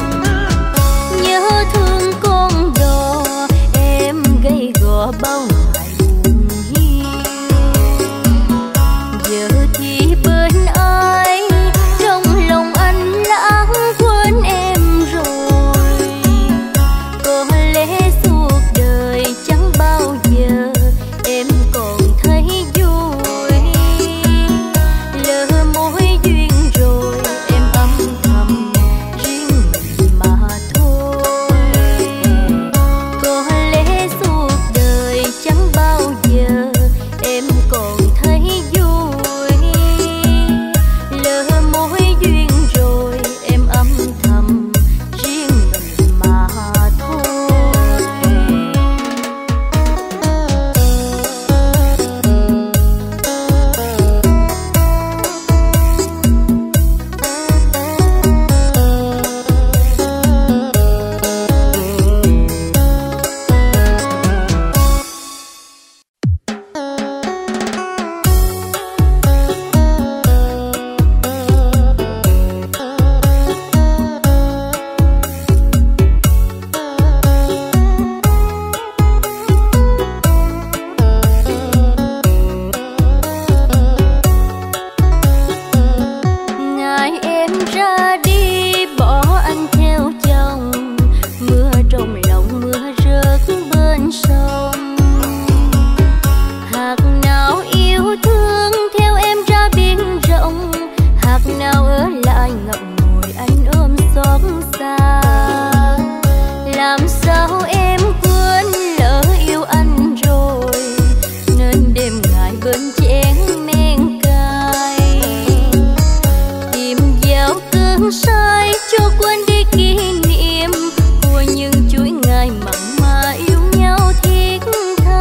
Speaker 1: men cay, tìm vào cơn say cho quên đi kỷ niệm của những chuỗi ngày mặn mà yêu nhau thiết tha.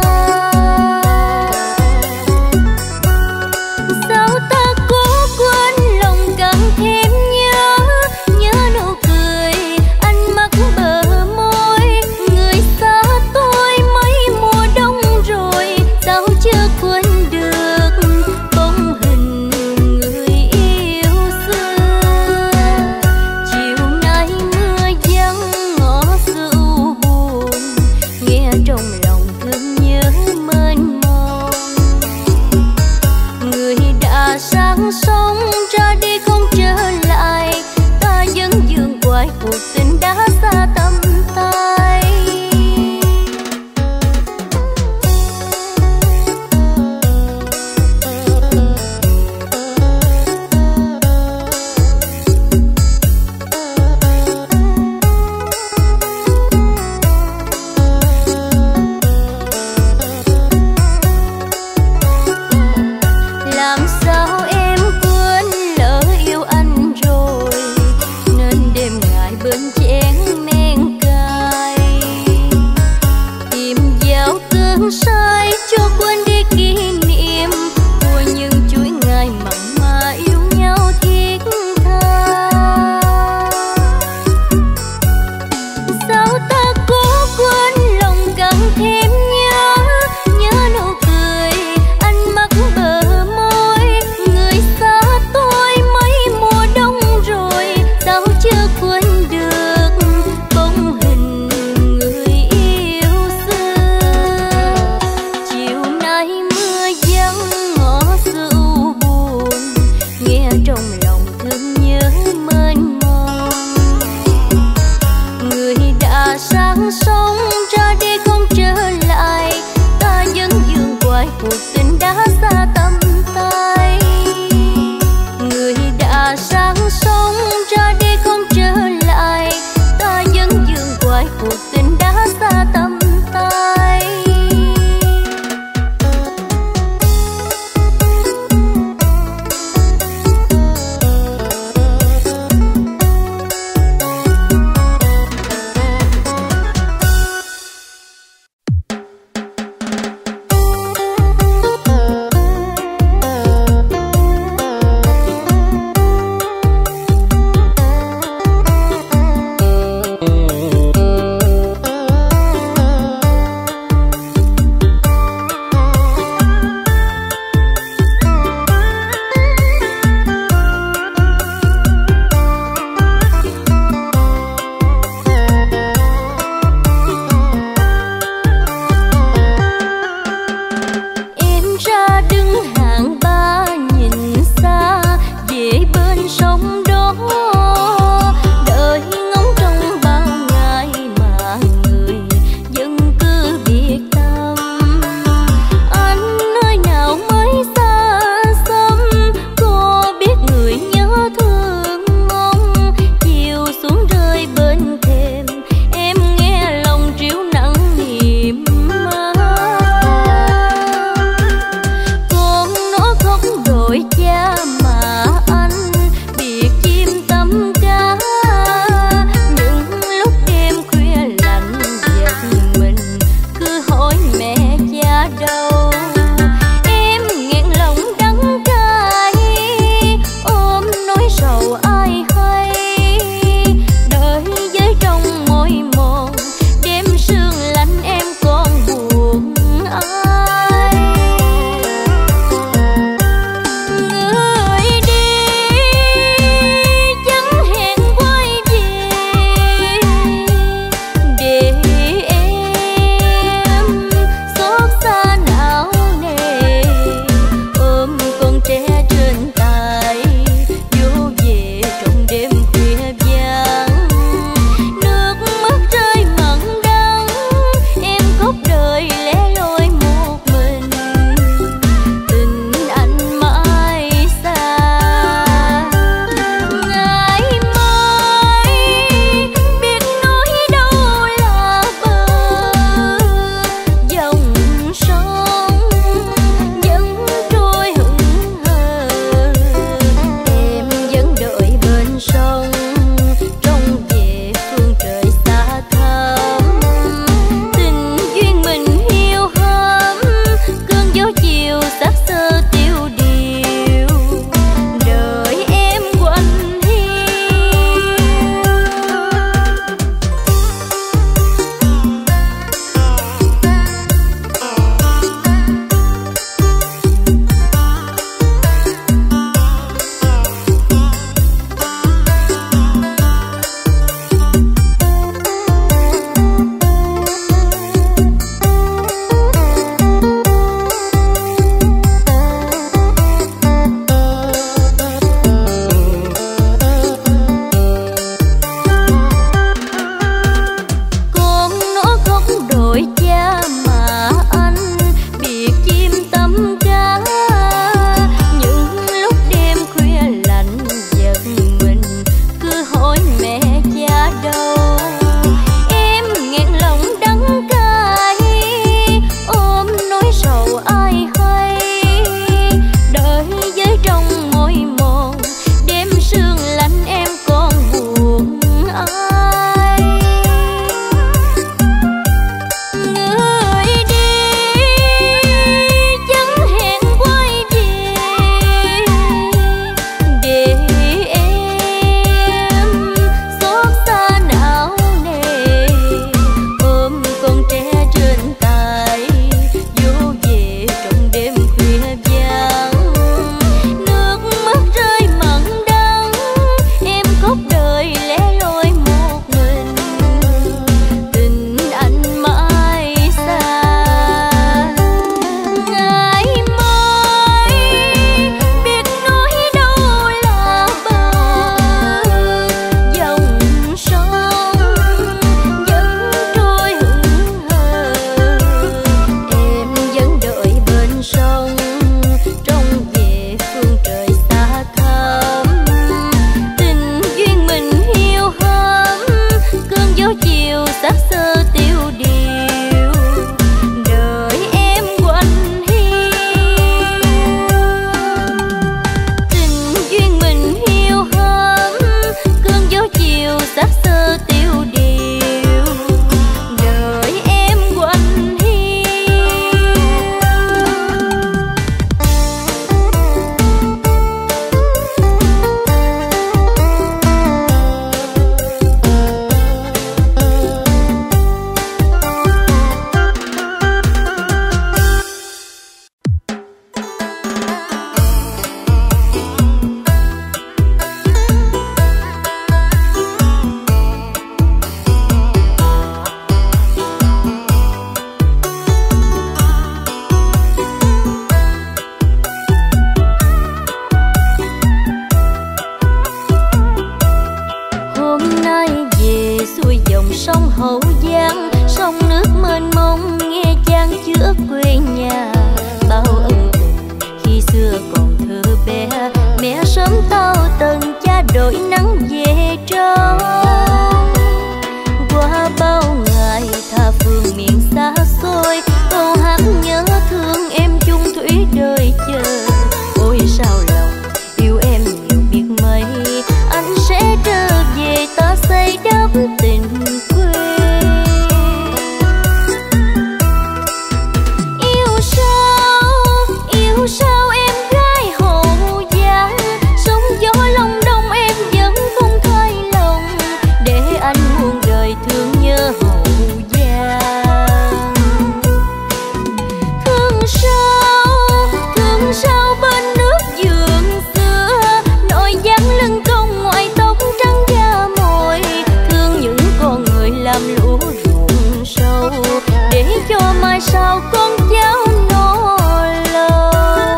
Speaker 1: Sao ta cố quên lòng càng thêm nhớ, nhớ nụ cười ánh mắt bờ môi người xa tôi mấy mùa đông rồi. Sao chưa quên được bóng hình người yêu xưa. Chiều nay mưa giăng ngõ xưa u buồn, nghe trong lòng thương nhớ mênh mông. Người đã sáng sống ra đi không trở lại, ta vẫn vương quay cuộc tình đã xa tầm tay. Làm sao em quên lỡ yêu anh rồi, nên đêm ngày bên chén men cay, tìm vào cơn say cho quên đi kỷ niệm của những chuỗi ngày mặn mà yêu nhau thiết tha. Sao ta cố quên lòng càng thêm nhớ, nhớ nụ cười ánh mắt bờ môi người xa tôi mấy mùa đông rồi. Sao chưa quên được bóng hình người yêu xưa. Chiều nay mưa giăng ngõ xưa u buồn, nghe trong lòng thương nhớ mênh mông. Người đã sáng sống ra đi không trở lại, ta vẫn vương quay cuộc tình đã xa tầm tay. Người đã sáng sống ra đi không trở lại, ta vẫn vương quay cuộc tình đã xa tầm tay. Em ra đứng hàng ba nhìn xa về bên sông đó, đợi ngóng trong bao ngày mà người vẫn cứ biệt tâm. Anh nơi nào mới xa xăm, có biết người nhớ thương ông. Chiều xuống rơi bên thềm, em nghe lòng triểu nặng niềm mơ. Con nó khóc đổi cha mà anh biệt chim tắm cá. Những lúc đêm khuya lạnh giật mình, cứ hỏi mẹ cha đâu. Em nghẹn lòng đắng cay, ôm nỗi sầu ai hay. Đợi với trong môi mòn, đêm sương lạnh em còn buồn ai. Người sông Hậu Giang, sông nước mênh mông nghe chan chứa quê nhà. Bao ân tình khi xưa còn thơ bé, mẹ sớm tao tần cha đội nắng về trâu. Qua bao ngày tha phương miền xa xôi, câu hát nhớ thương em chung thủy đời chờ. Ôi sao lòng yêu em nhiều biết mấy, anh sẽ trở về ta xây đắp tình quê. Yêu sao, yêu sao em gái Hậu Giang, sóng gió lòng đông em vẫn không thay lòng, để anh muôn đời thương nhớ Hậu Giang. Thương sao, thương sao bên nước vườn xưa, nội dáng lưng cong ngoài tóc trắng da mồi. Thương những con người làm lũ ruộng sâu, để cho mai sau con cháu no lâu.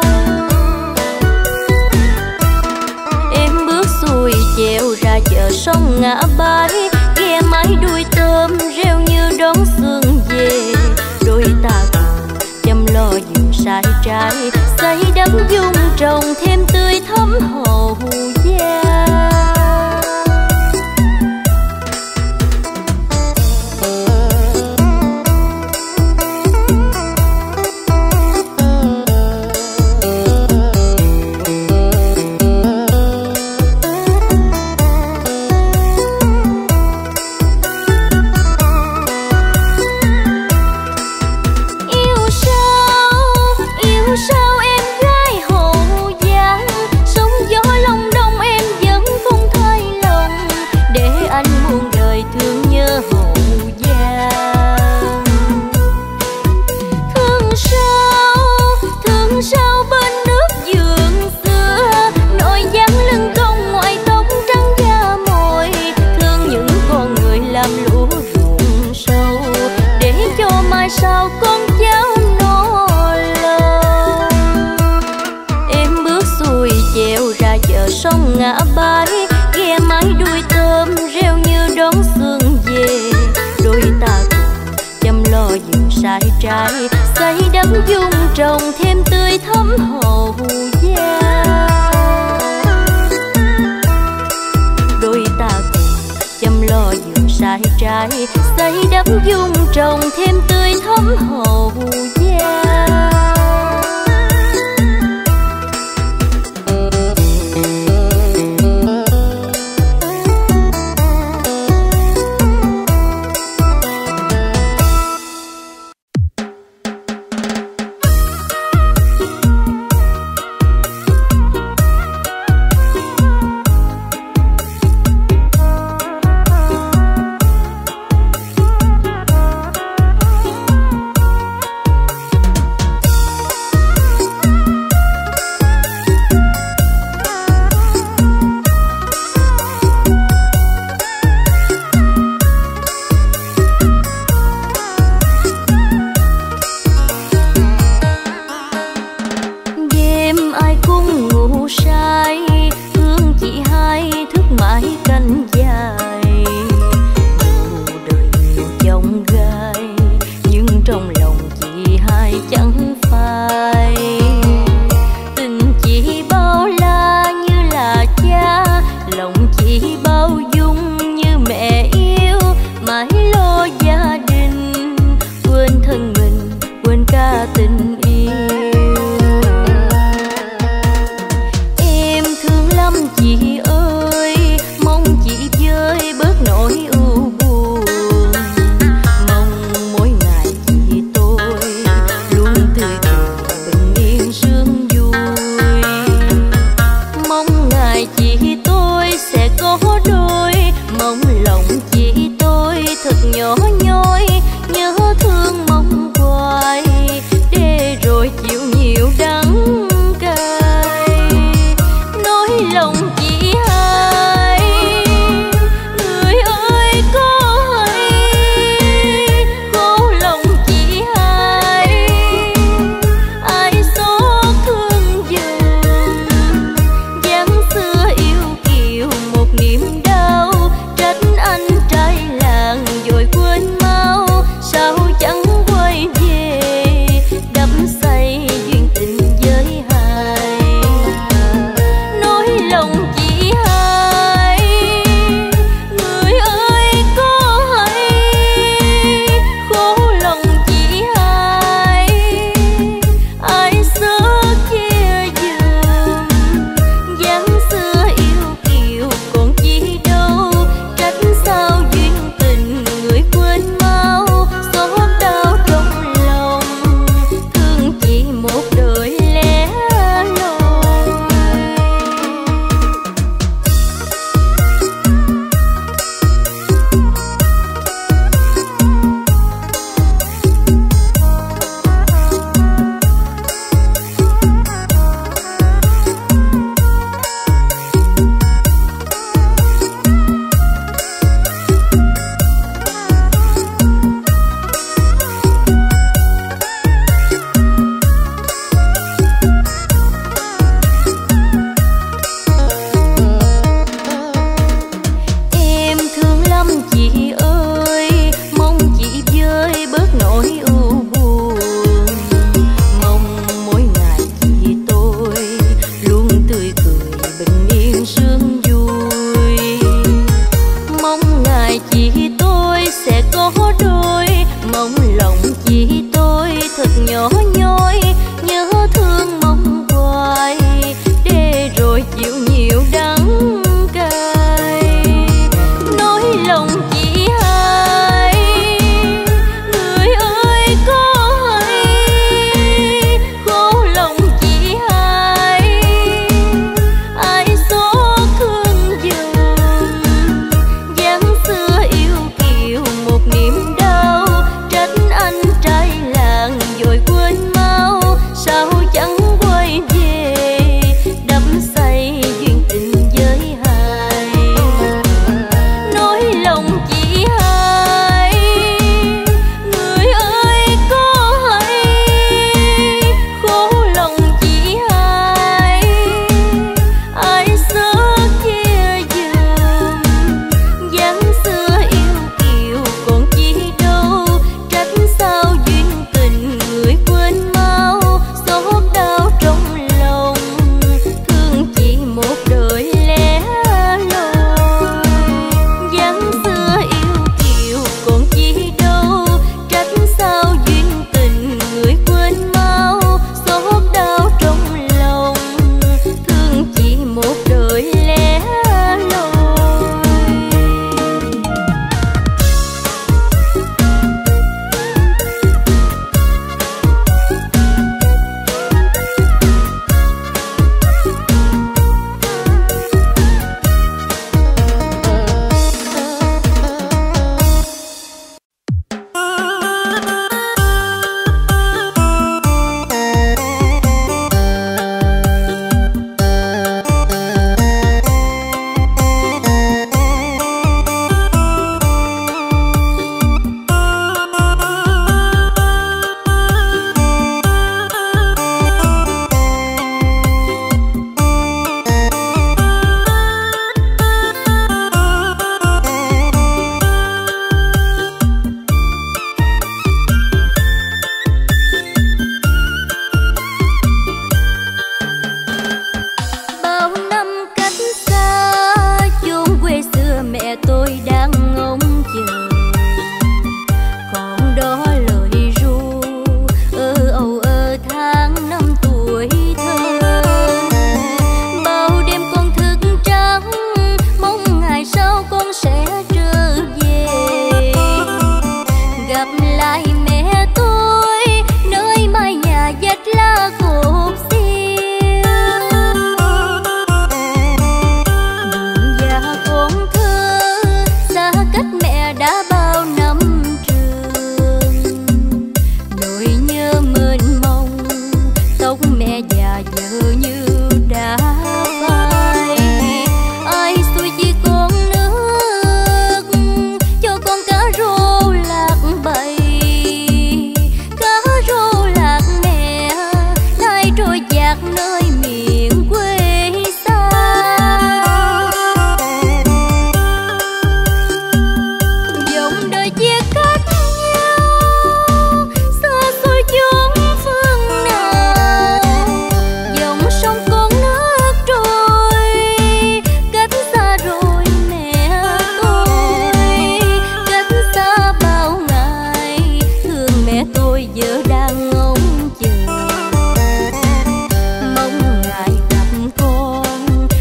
Speaker 1: Em bước xuôi chèo ra chợ sông Ngã Bái, ghe mái đuôi tôm reo như đón xuân về. Đôi ta cùng chăm lo vườn sai trái, xây đắp dung trồng thêm tươi thắm Hậu Giang. Yêu sao, yêu sao em gái Hậu Giang, sóng gió lòng đông em vẫn không thay lòng, để anh muôn đời thương nhớ Hậu Giang. Thương sao, thương sao bên nước vườn xưa, nội dáng lưng cong ngoài tóc trắng da mồi. Thương những con người làm lũ ruộng sâu, để cho mai sau con cháu no lâu. Em bước xuôi chèo ra chợ sông Ngã Bái, ghe mái đuôi tôm reo như đón xuân về. Đôi ta cùng chăm lo vườn sai trái, xây đắp dung trồng thêm tươi thắm Hậu Giang. Đôi ta cùng chăm lo vườn sai trái, xây đắp dung trồng thêm tươi thắm Hậu Giang.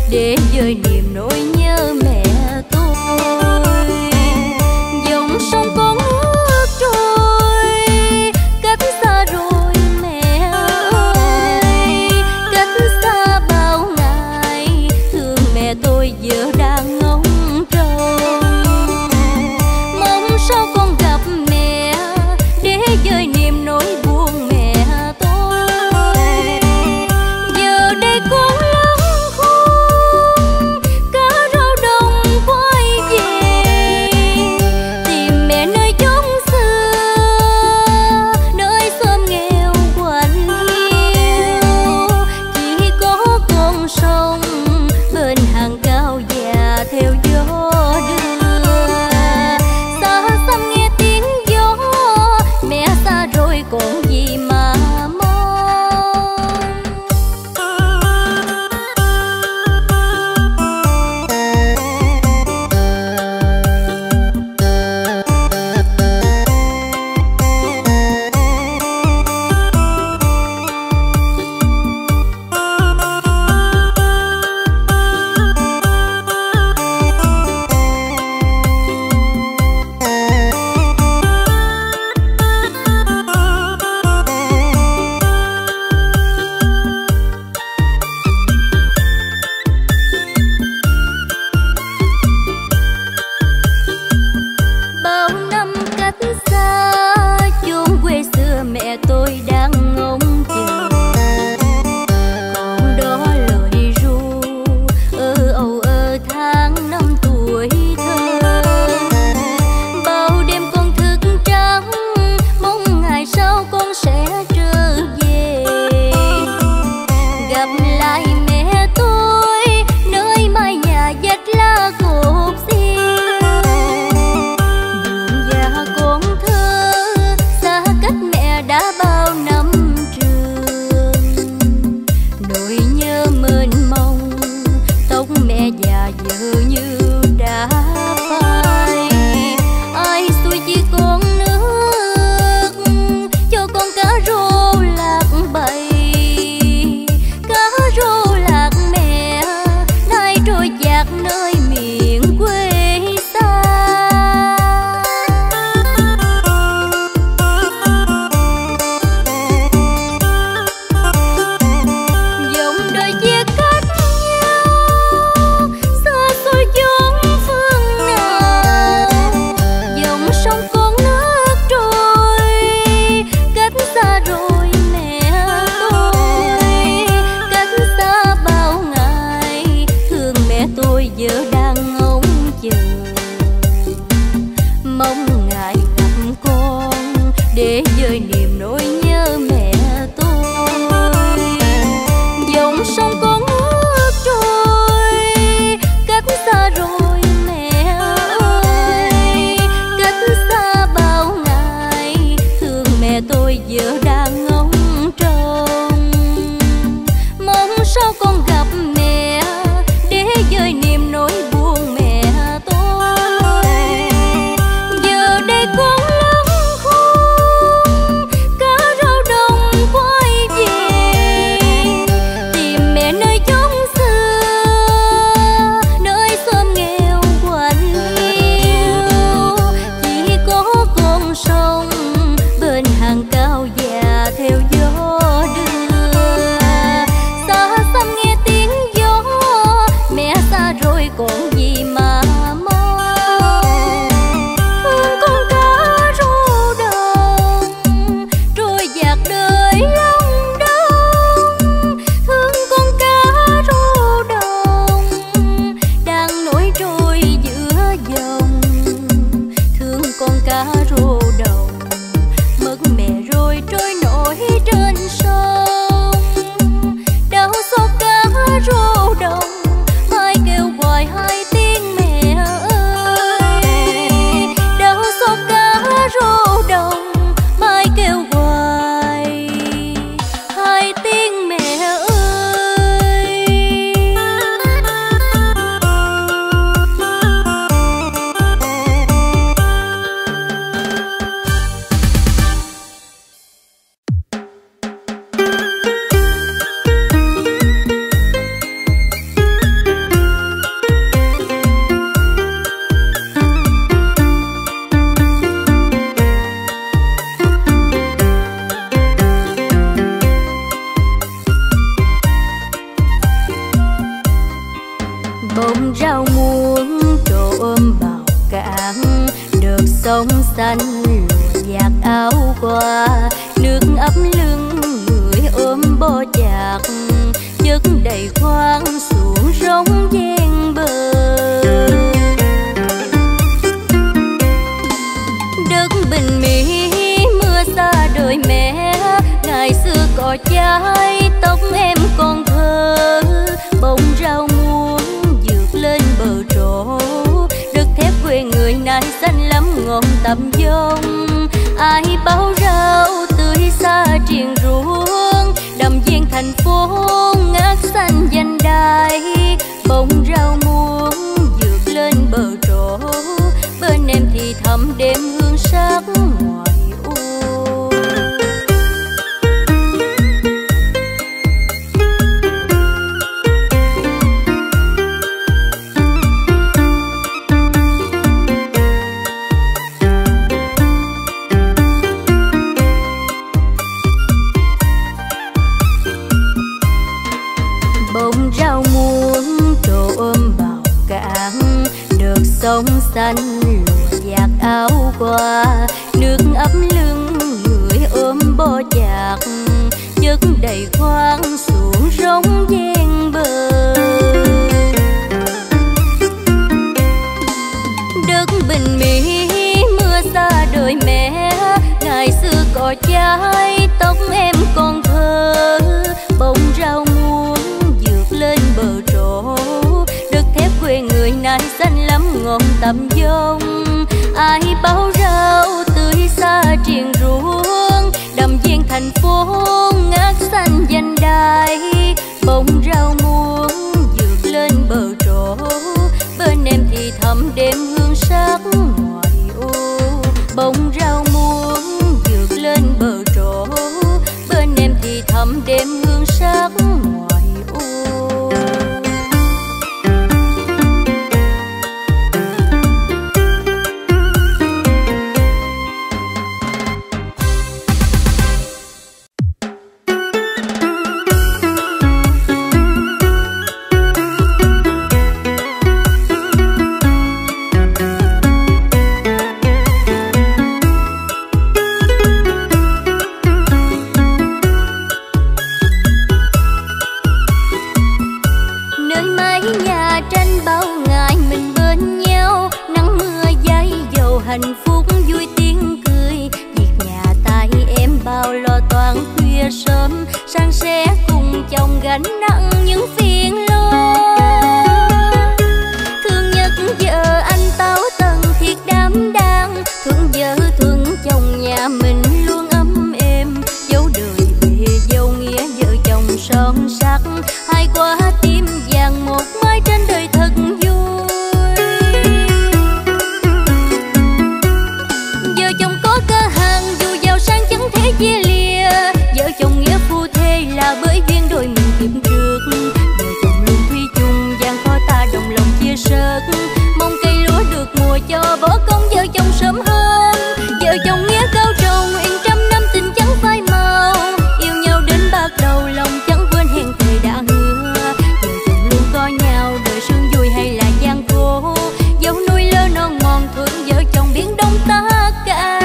Speaker 1: để vơi niềm nỗi nhớ mẹ tôi. Dòng sông con nước trôi cách xa rồi mẹ ơi, cách xa bao ngày, thương mẹ tôi giờ đang ngóng trông. Mong sao con gặp mẹ để vơi niềm nỗi buồn mẹ tôi. Giờ đây con lớn khôn, cả rau đồng quay về, tìm mẹ nơi chốn xưa, nơi xóm nghèo quạnh hiu. Chỉ có con sông bên hàng cao già theo gió đưa, xa xăm nghe tiếng gió, mẹ xa rồi còn gì mà mong. Bao năm cách xa, chốn quê xưa mẹ tôi đang ngóng chờ. Còn đó lời ru ơ âu ơ tháng năm tuổi thơ. Bao đêm con thức trắng, mong ngày sau con sẽ trở về, gặp lại mẹ tôi nơi mái nhà dách lá cột xiên. Và con thơ xa cách mẹ đã bao năm trường, nỗi nhớ mênh mông, tóc mẹ già giờ như đã phai. Ai xuôi chỉ con nước cho con cá rô lạc bầy, cá rô lạc mẹ nay trôi dạt nơi miền quê xa. Dòng đời chia cách nhau, xa xôi chốn phương nào. Dòng sông con nước trôi cách xa rồi mẹ tôi, cách xa bao ngày, thương mẹ tôi giờ đang ngóng chờ. Mong ngài gặp con để vơi niềm nỗi nhớ mẹ tôi. Dòng sông con nước trôi cách xa rồi mẹ ơi, cách xa bao ngày, thương mẹ tôi giờ đang ngóng trông. Mong sao con gặp mẹ để vơi niềm nỗi buồn mẹ tôi. Giờ đây con lớn khôn, cả rau đồng quay về, tìm mẹ nơi chốn xưa, nơi xóm nghèo quạnh hiu. Chỉ có con sông bên hàng cao già theo gió đưa, xa xăm nghe tiếng gió, mẹ xa rồi còn gì mà mong. Thương con cá rô đồng trôi dạt đời long đông, thương con cá rô đồng đang nổi trôi giữa dòng. Thương con cá rô đồng mất mẹ rồi trôi nổi trên sông. Đau xót cá rô đồng, ai kêu gọi hai tiếng. bông rau muống trộm vào cạn, được sông xanh lụa dạt áo qua, nước ấm lưng người ôm bó chạc, chất đầy khoáng xuống rống ven bờ. Đất bình mỹ mưa xa đời mẹ, ngày xưa cỏ trái tóc em còn thơ, bông rau muống vượt lên bờ trổ, đất thép quê người nay xanh lắm ngọn tầm dông. Ai báo rau tươi xa triền ruộng, đầm ven thành phố ngát xanh danh đai, bông rau muống vượt lên bờ trổ, bên em thì thầm đêm hương sắc ngoài u. Bông rau muống trộm vào cạn, được sông xanh lụa dạt áo qua, nước ấm lưng người ôm bó chạc, chất đầy khoáng xuống rống ven bờ. Đất bình mỹ mưa xa đời mẹ, ngày xưa cỏ trái tóc em còn thơ, bông rau muống vượt lên bờ trổ, đất thép quê người nay xanh lắm ngọn tầm dông. Ai báo rau tươi xa triền ruộng, đầm ven thành phố ngát xanh danh đai, bông rau muống vượt lên bờ trổ, bên em thì thầm đêm hương sắc ngoài u. Bông rau muống vượt lên bờ trổ, bên em thì thầm đêm hương sắc ngoài u. Hạnh phúc vui tiếng cười, việc nhà tay em bao lo toan khuya sớm, san sẻ cùng chồng gánh nặng những phiền lo. Thương nhất vợ anh táo tần thiệt đảm đang, thương vợ thương chồng nhà mình luôn ấm êm, dấu đời về dấu nghĩa vợ chồng son sắc, hai quả tim vàng một mái trên đời thật vui. Thế chia lìa, vợ chồng nghĩa phu thê là bởi duyên đôi mình kiếp trước, vợ chồng luôn thủy chung gian khó ta đồng lòng chia sớt, mong cây lúa được mùa cho bỏ công vợ chồng sớm hơn. Vợ chồng nghĩa cao trầu nguyện trăm năm tình chẳng phai màu, yêu nhau đến bạc đầu lòng chẳng quên hẹn thề đã hứa, vợ chồng luôn có nhau đời sương vui hay là gian khổ, dẫu nuôi lơ non mòn thương vợ chồng biển đông tất cả.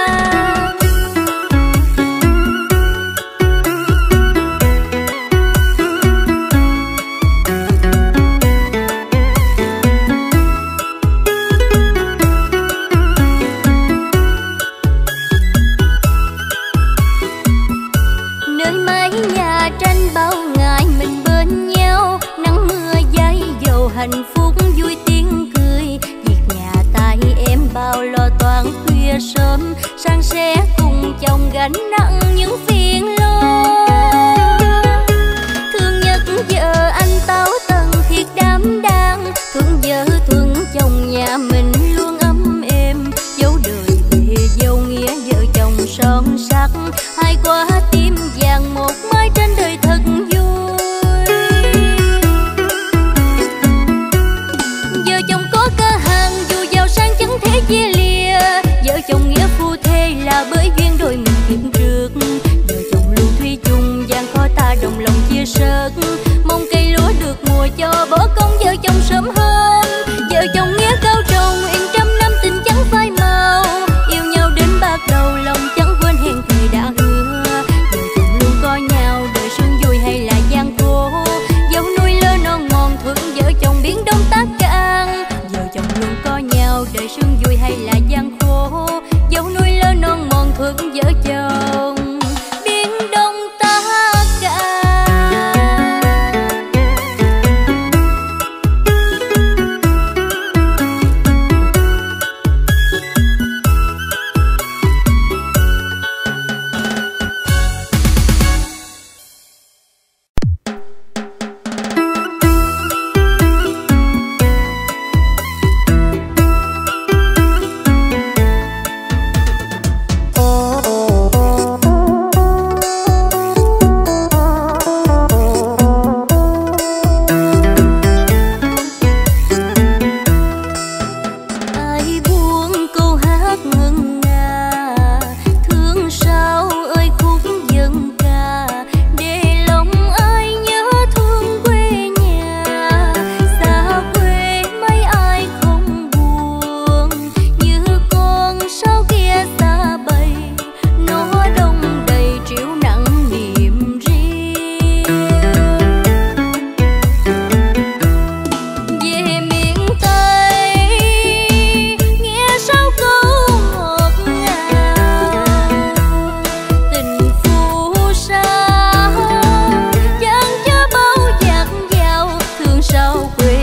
Speaker 1: Hạnh phúc vui tiếng cười, việc nhà tay em bao lo toan khuya sớm, san sẻ cùng chồng gánh nặng những phiền lo. Thương nhất vợ anh táo tần thiệt đảm đang, thương vợ thương chồng nhà mình luôn ấm êm, dấu đời về dấu nghĩa vợ chồng son sắc, hai quả tim vàng một mái trên đời thật vui. Thế chia lìa, vợ chồng nghĩa phu thê là bởi duyên đôi mình kiếp trước, vợ chồng luôn thủy chung gian khó ta đồng lòng chia sớt, mong cây lúa được mùa cho bỏ công vợ chồng sớm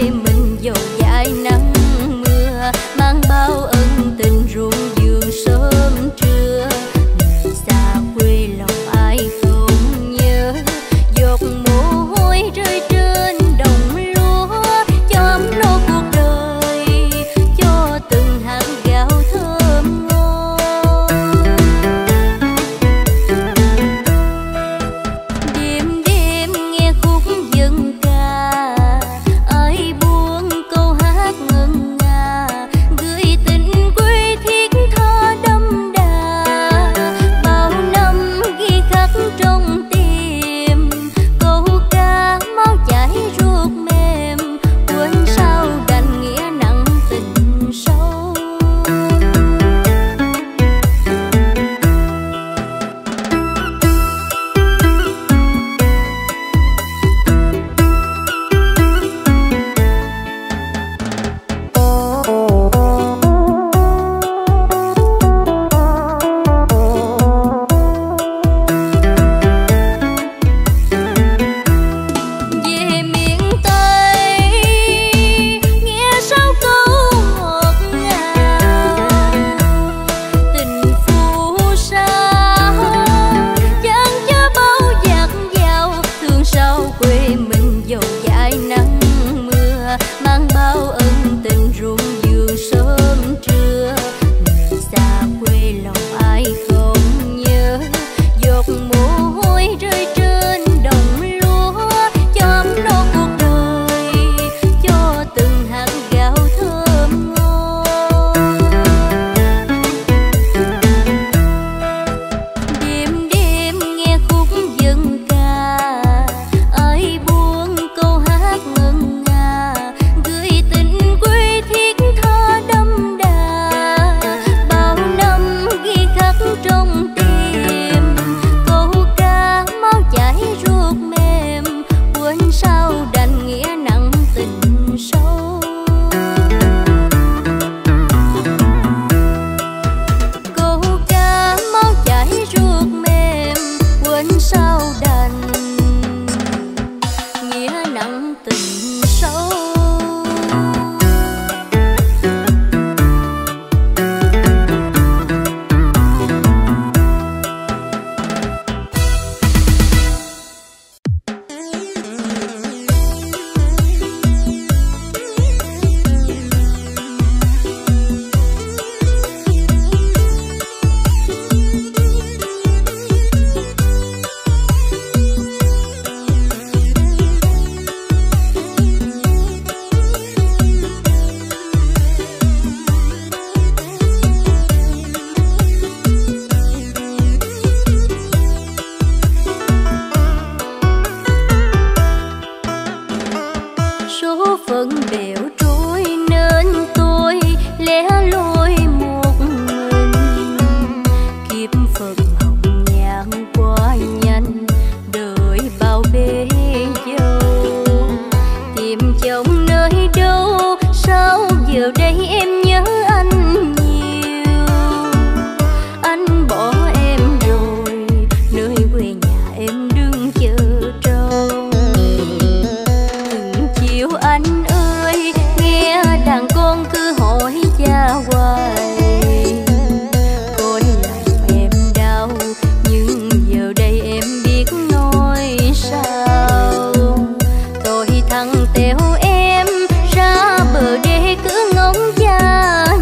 Speaker 1: mình dầu dãi nắng mưa, mang bao ân tình ruộng vườn sớm trưa. Nơi xa quê lòng ai không nhớ, giọt mồ hôi rơi trên đồng lúa, cho ấm no cuộc đời, cho từng hạt gạo thơm ngon. Đêm đêm nghe khúc dân ca, ai buông câu hát ngân nga, gửi tình quê thiết tha đậm đà. Bao năm ghi khắc trong tim, câu ca máu chảy ruột mềm, quên sao đành nghĩa nặng tình sâu. Về miền Tây nghe sao câu ngọt ngào, tình phù sa chẳng chớ bao dạt dào. Thương sao quê mình dầu dãi nắng mưa, mang bao ân tình ruộng vườn sớm trưa. Nơi xa quê lòng ai không nhớ, giọt mồ hôi rơi trên đồng lúa, cho ấm no cuộc đời, cho từng hạt gạo thơm ngon. Đêm đêm nghe khúc dân ca, ai buông câu hát ngân nga, gửi tình quê thiết tha đậm đà. Bao năm ghi khắc trong tim, câu ca máu chảy ruột mềm, quên sao đành nghĩa nặng tình sâu. Câu ca máu chảy ruột mềm, quên sao đành nghĩa nặng tình sâu. Số phận bèo trôi nên tôi lẻ loi một mình, kiếp phận hồng nhan quá nhanh, đợi bao bê dâu. Tìm chồng nơi đâu, sao giờ đây em nhớ anh nhiều. Anh bỏ em rồi, nơi quê nhà em đứng chờ trông. Từng chiều anh ơi, nghe đàn con cứ hỏi cha hoài, con lòng em đau, nhưng giờ đây em biết nói sao. Tôi thằng tèo em ra bờ đê cứ ngóng cha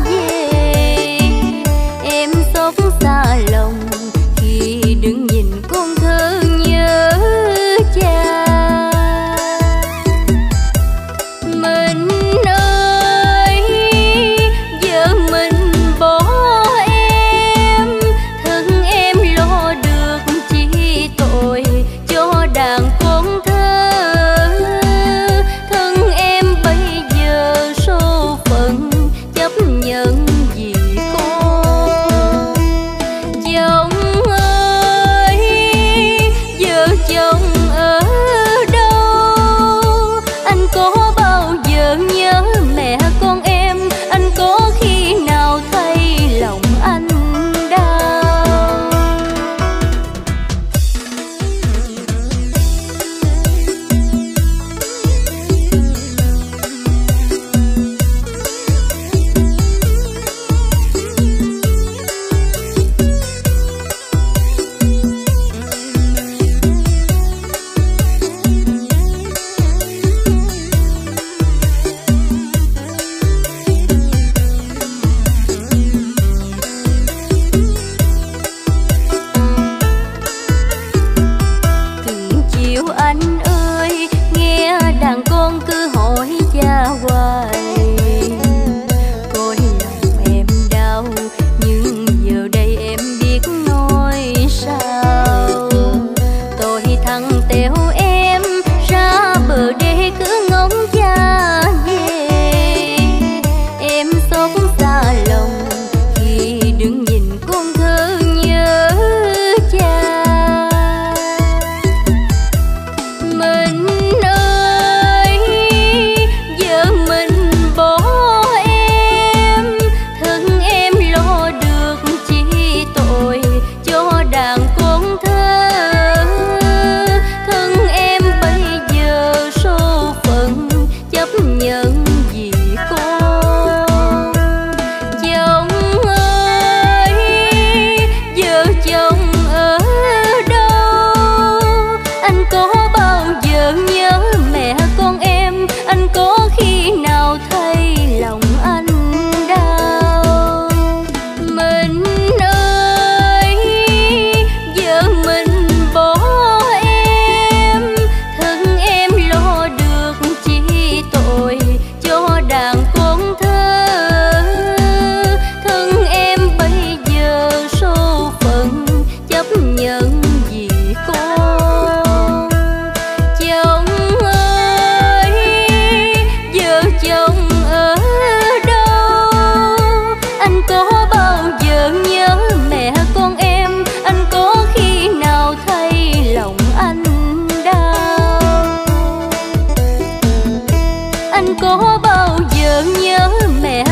Speaker 1: anh có bao giờ nhớ mẹ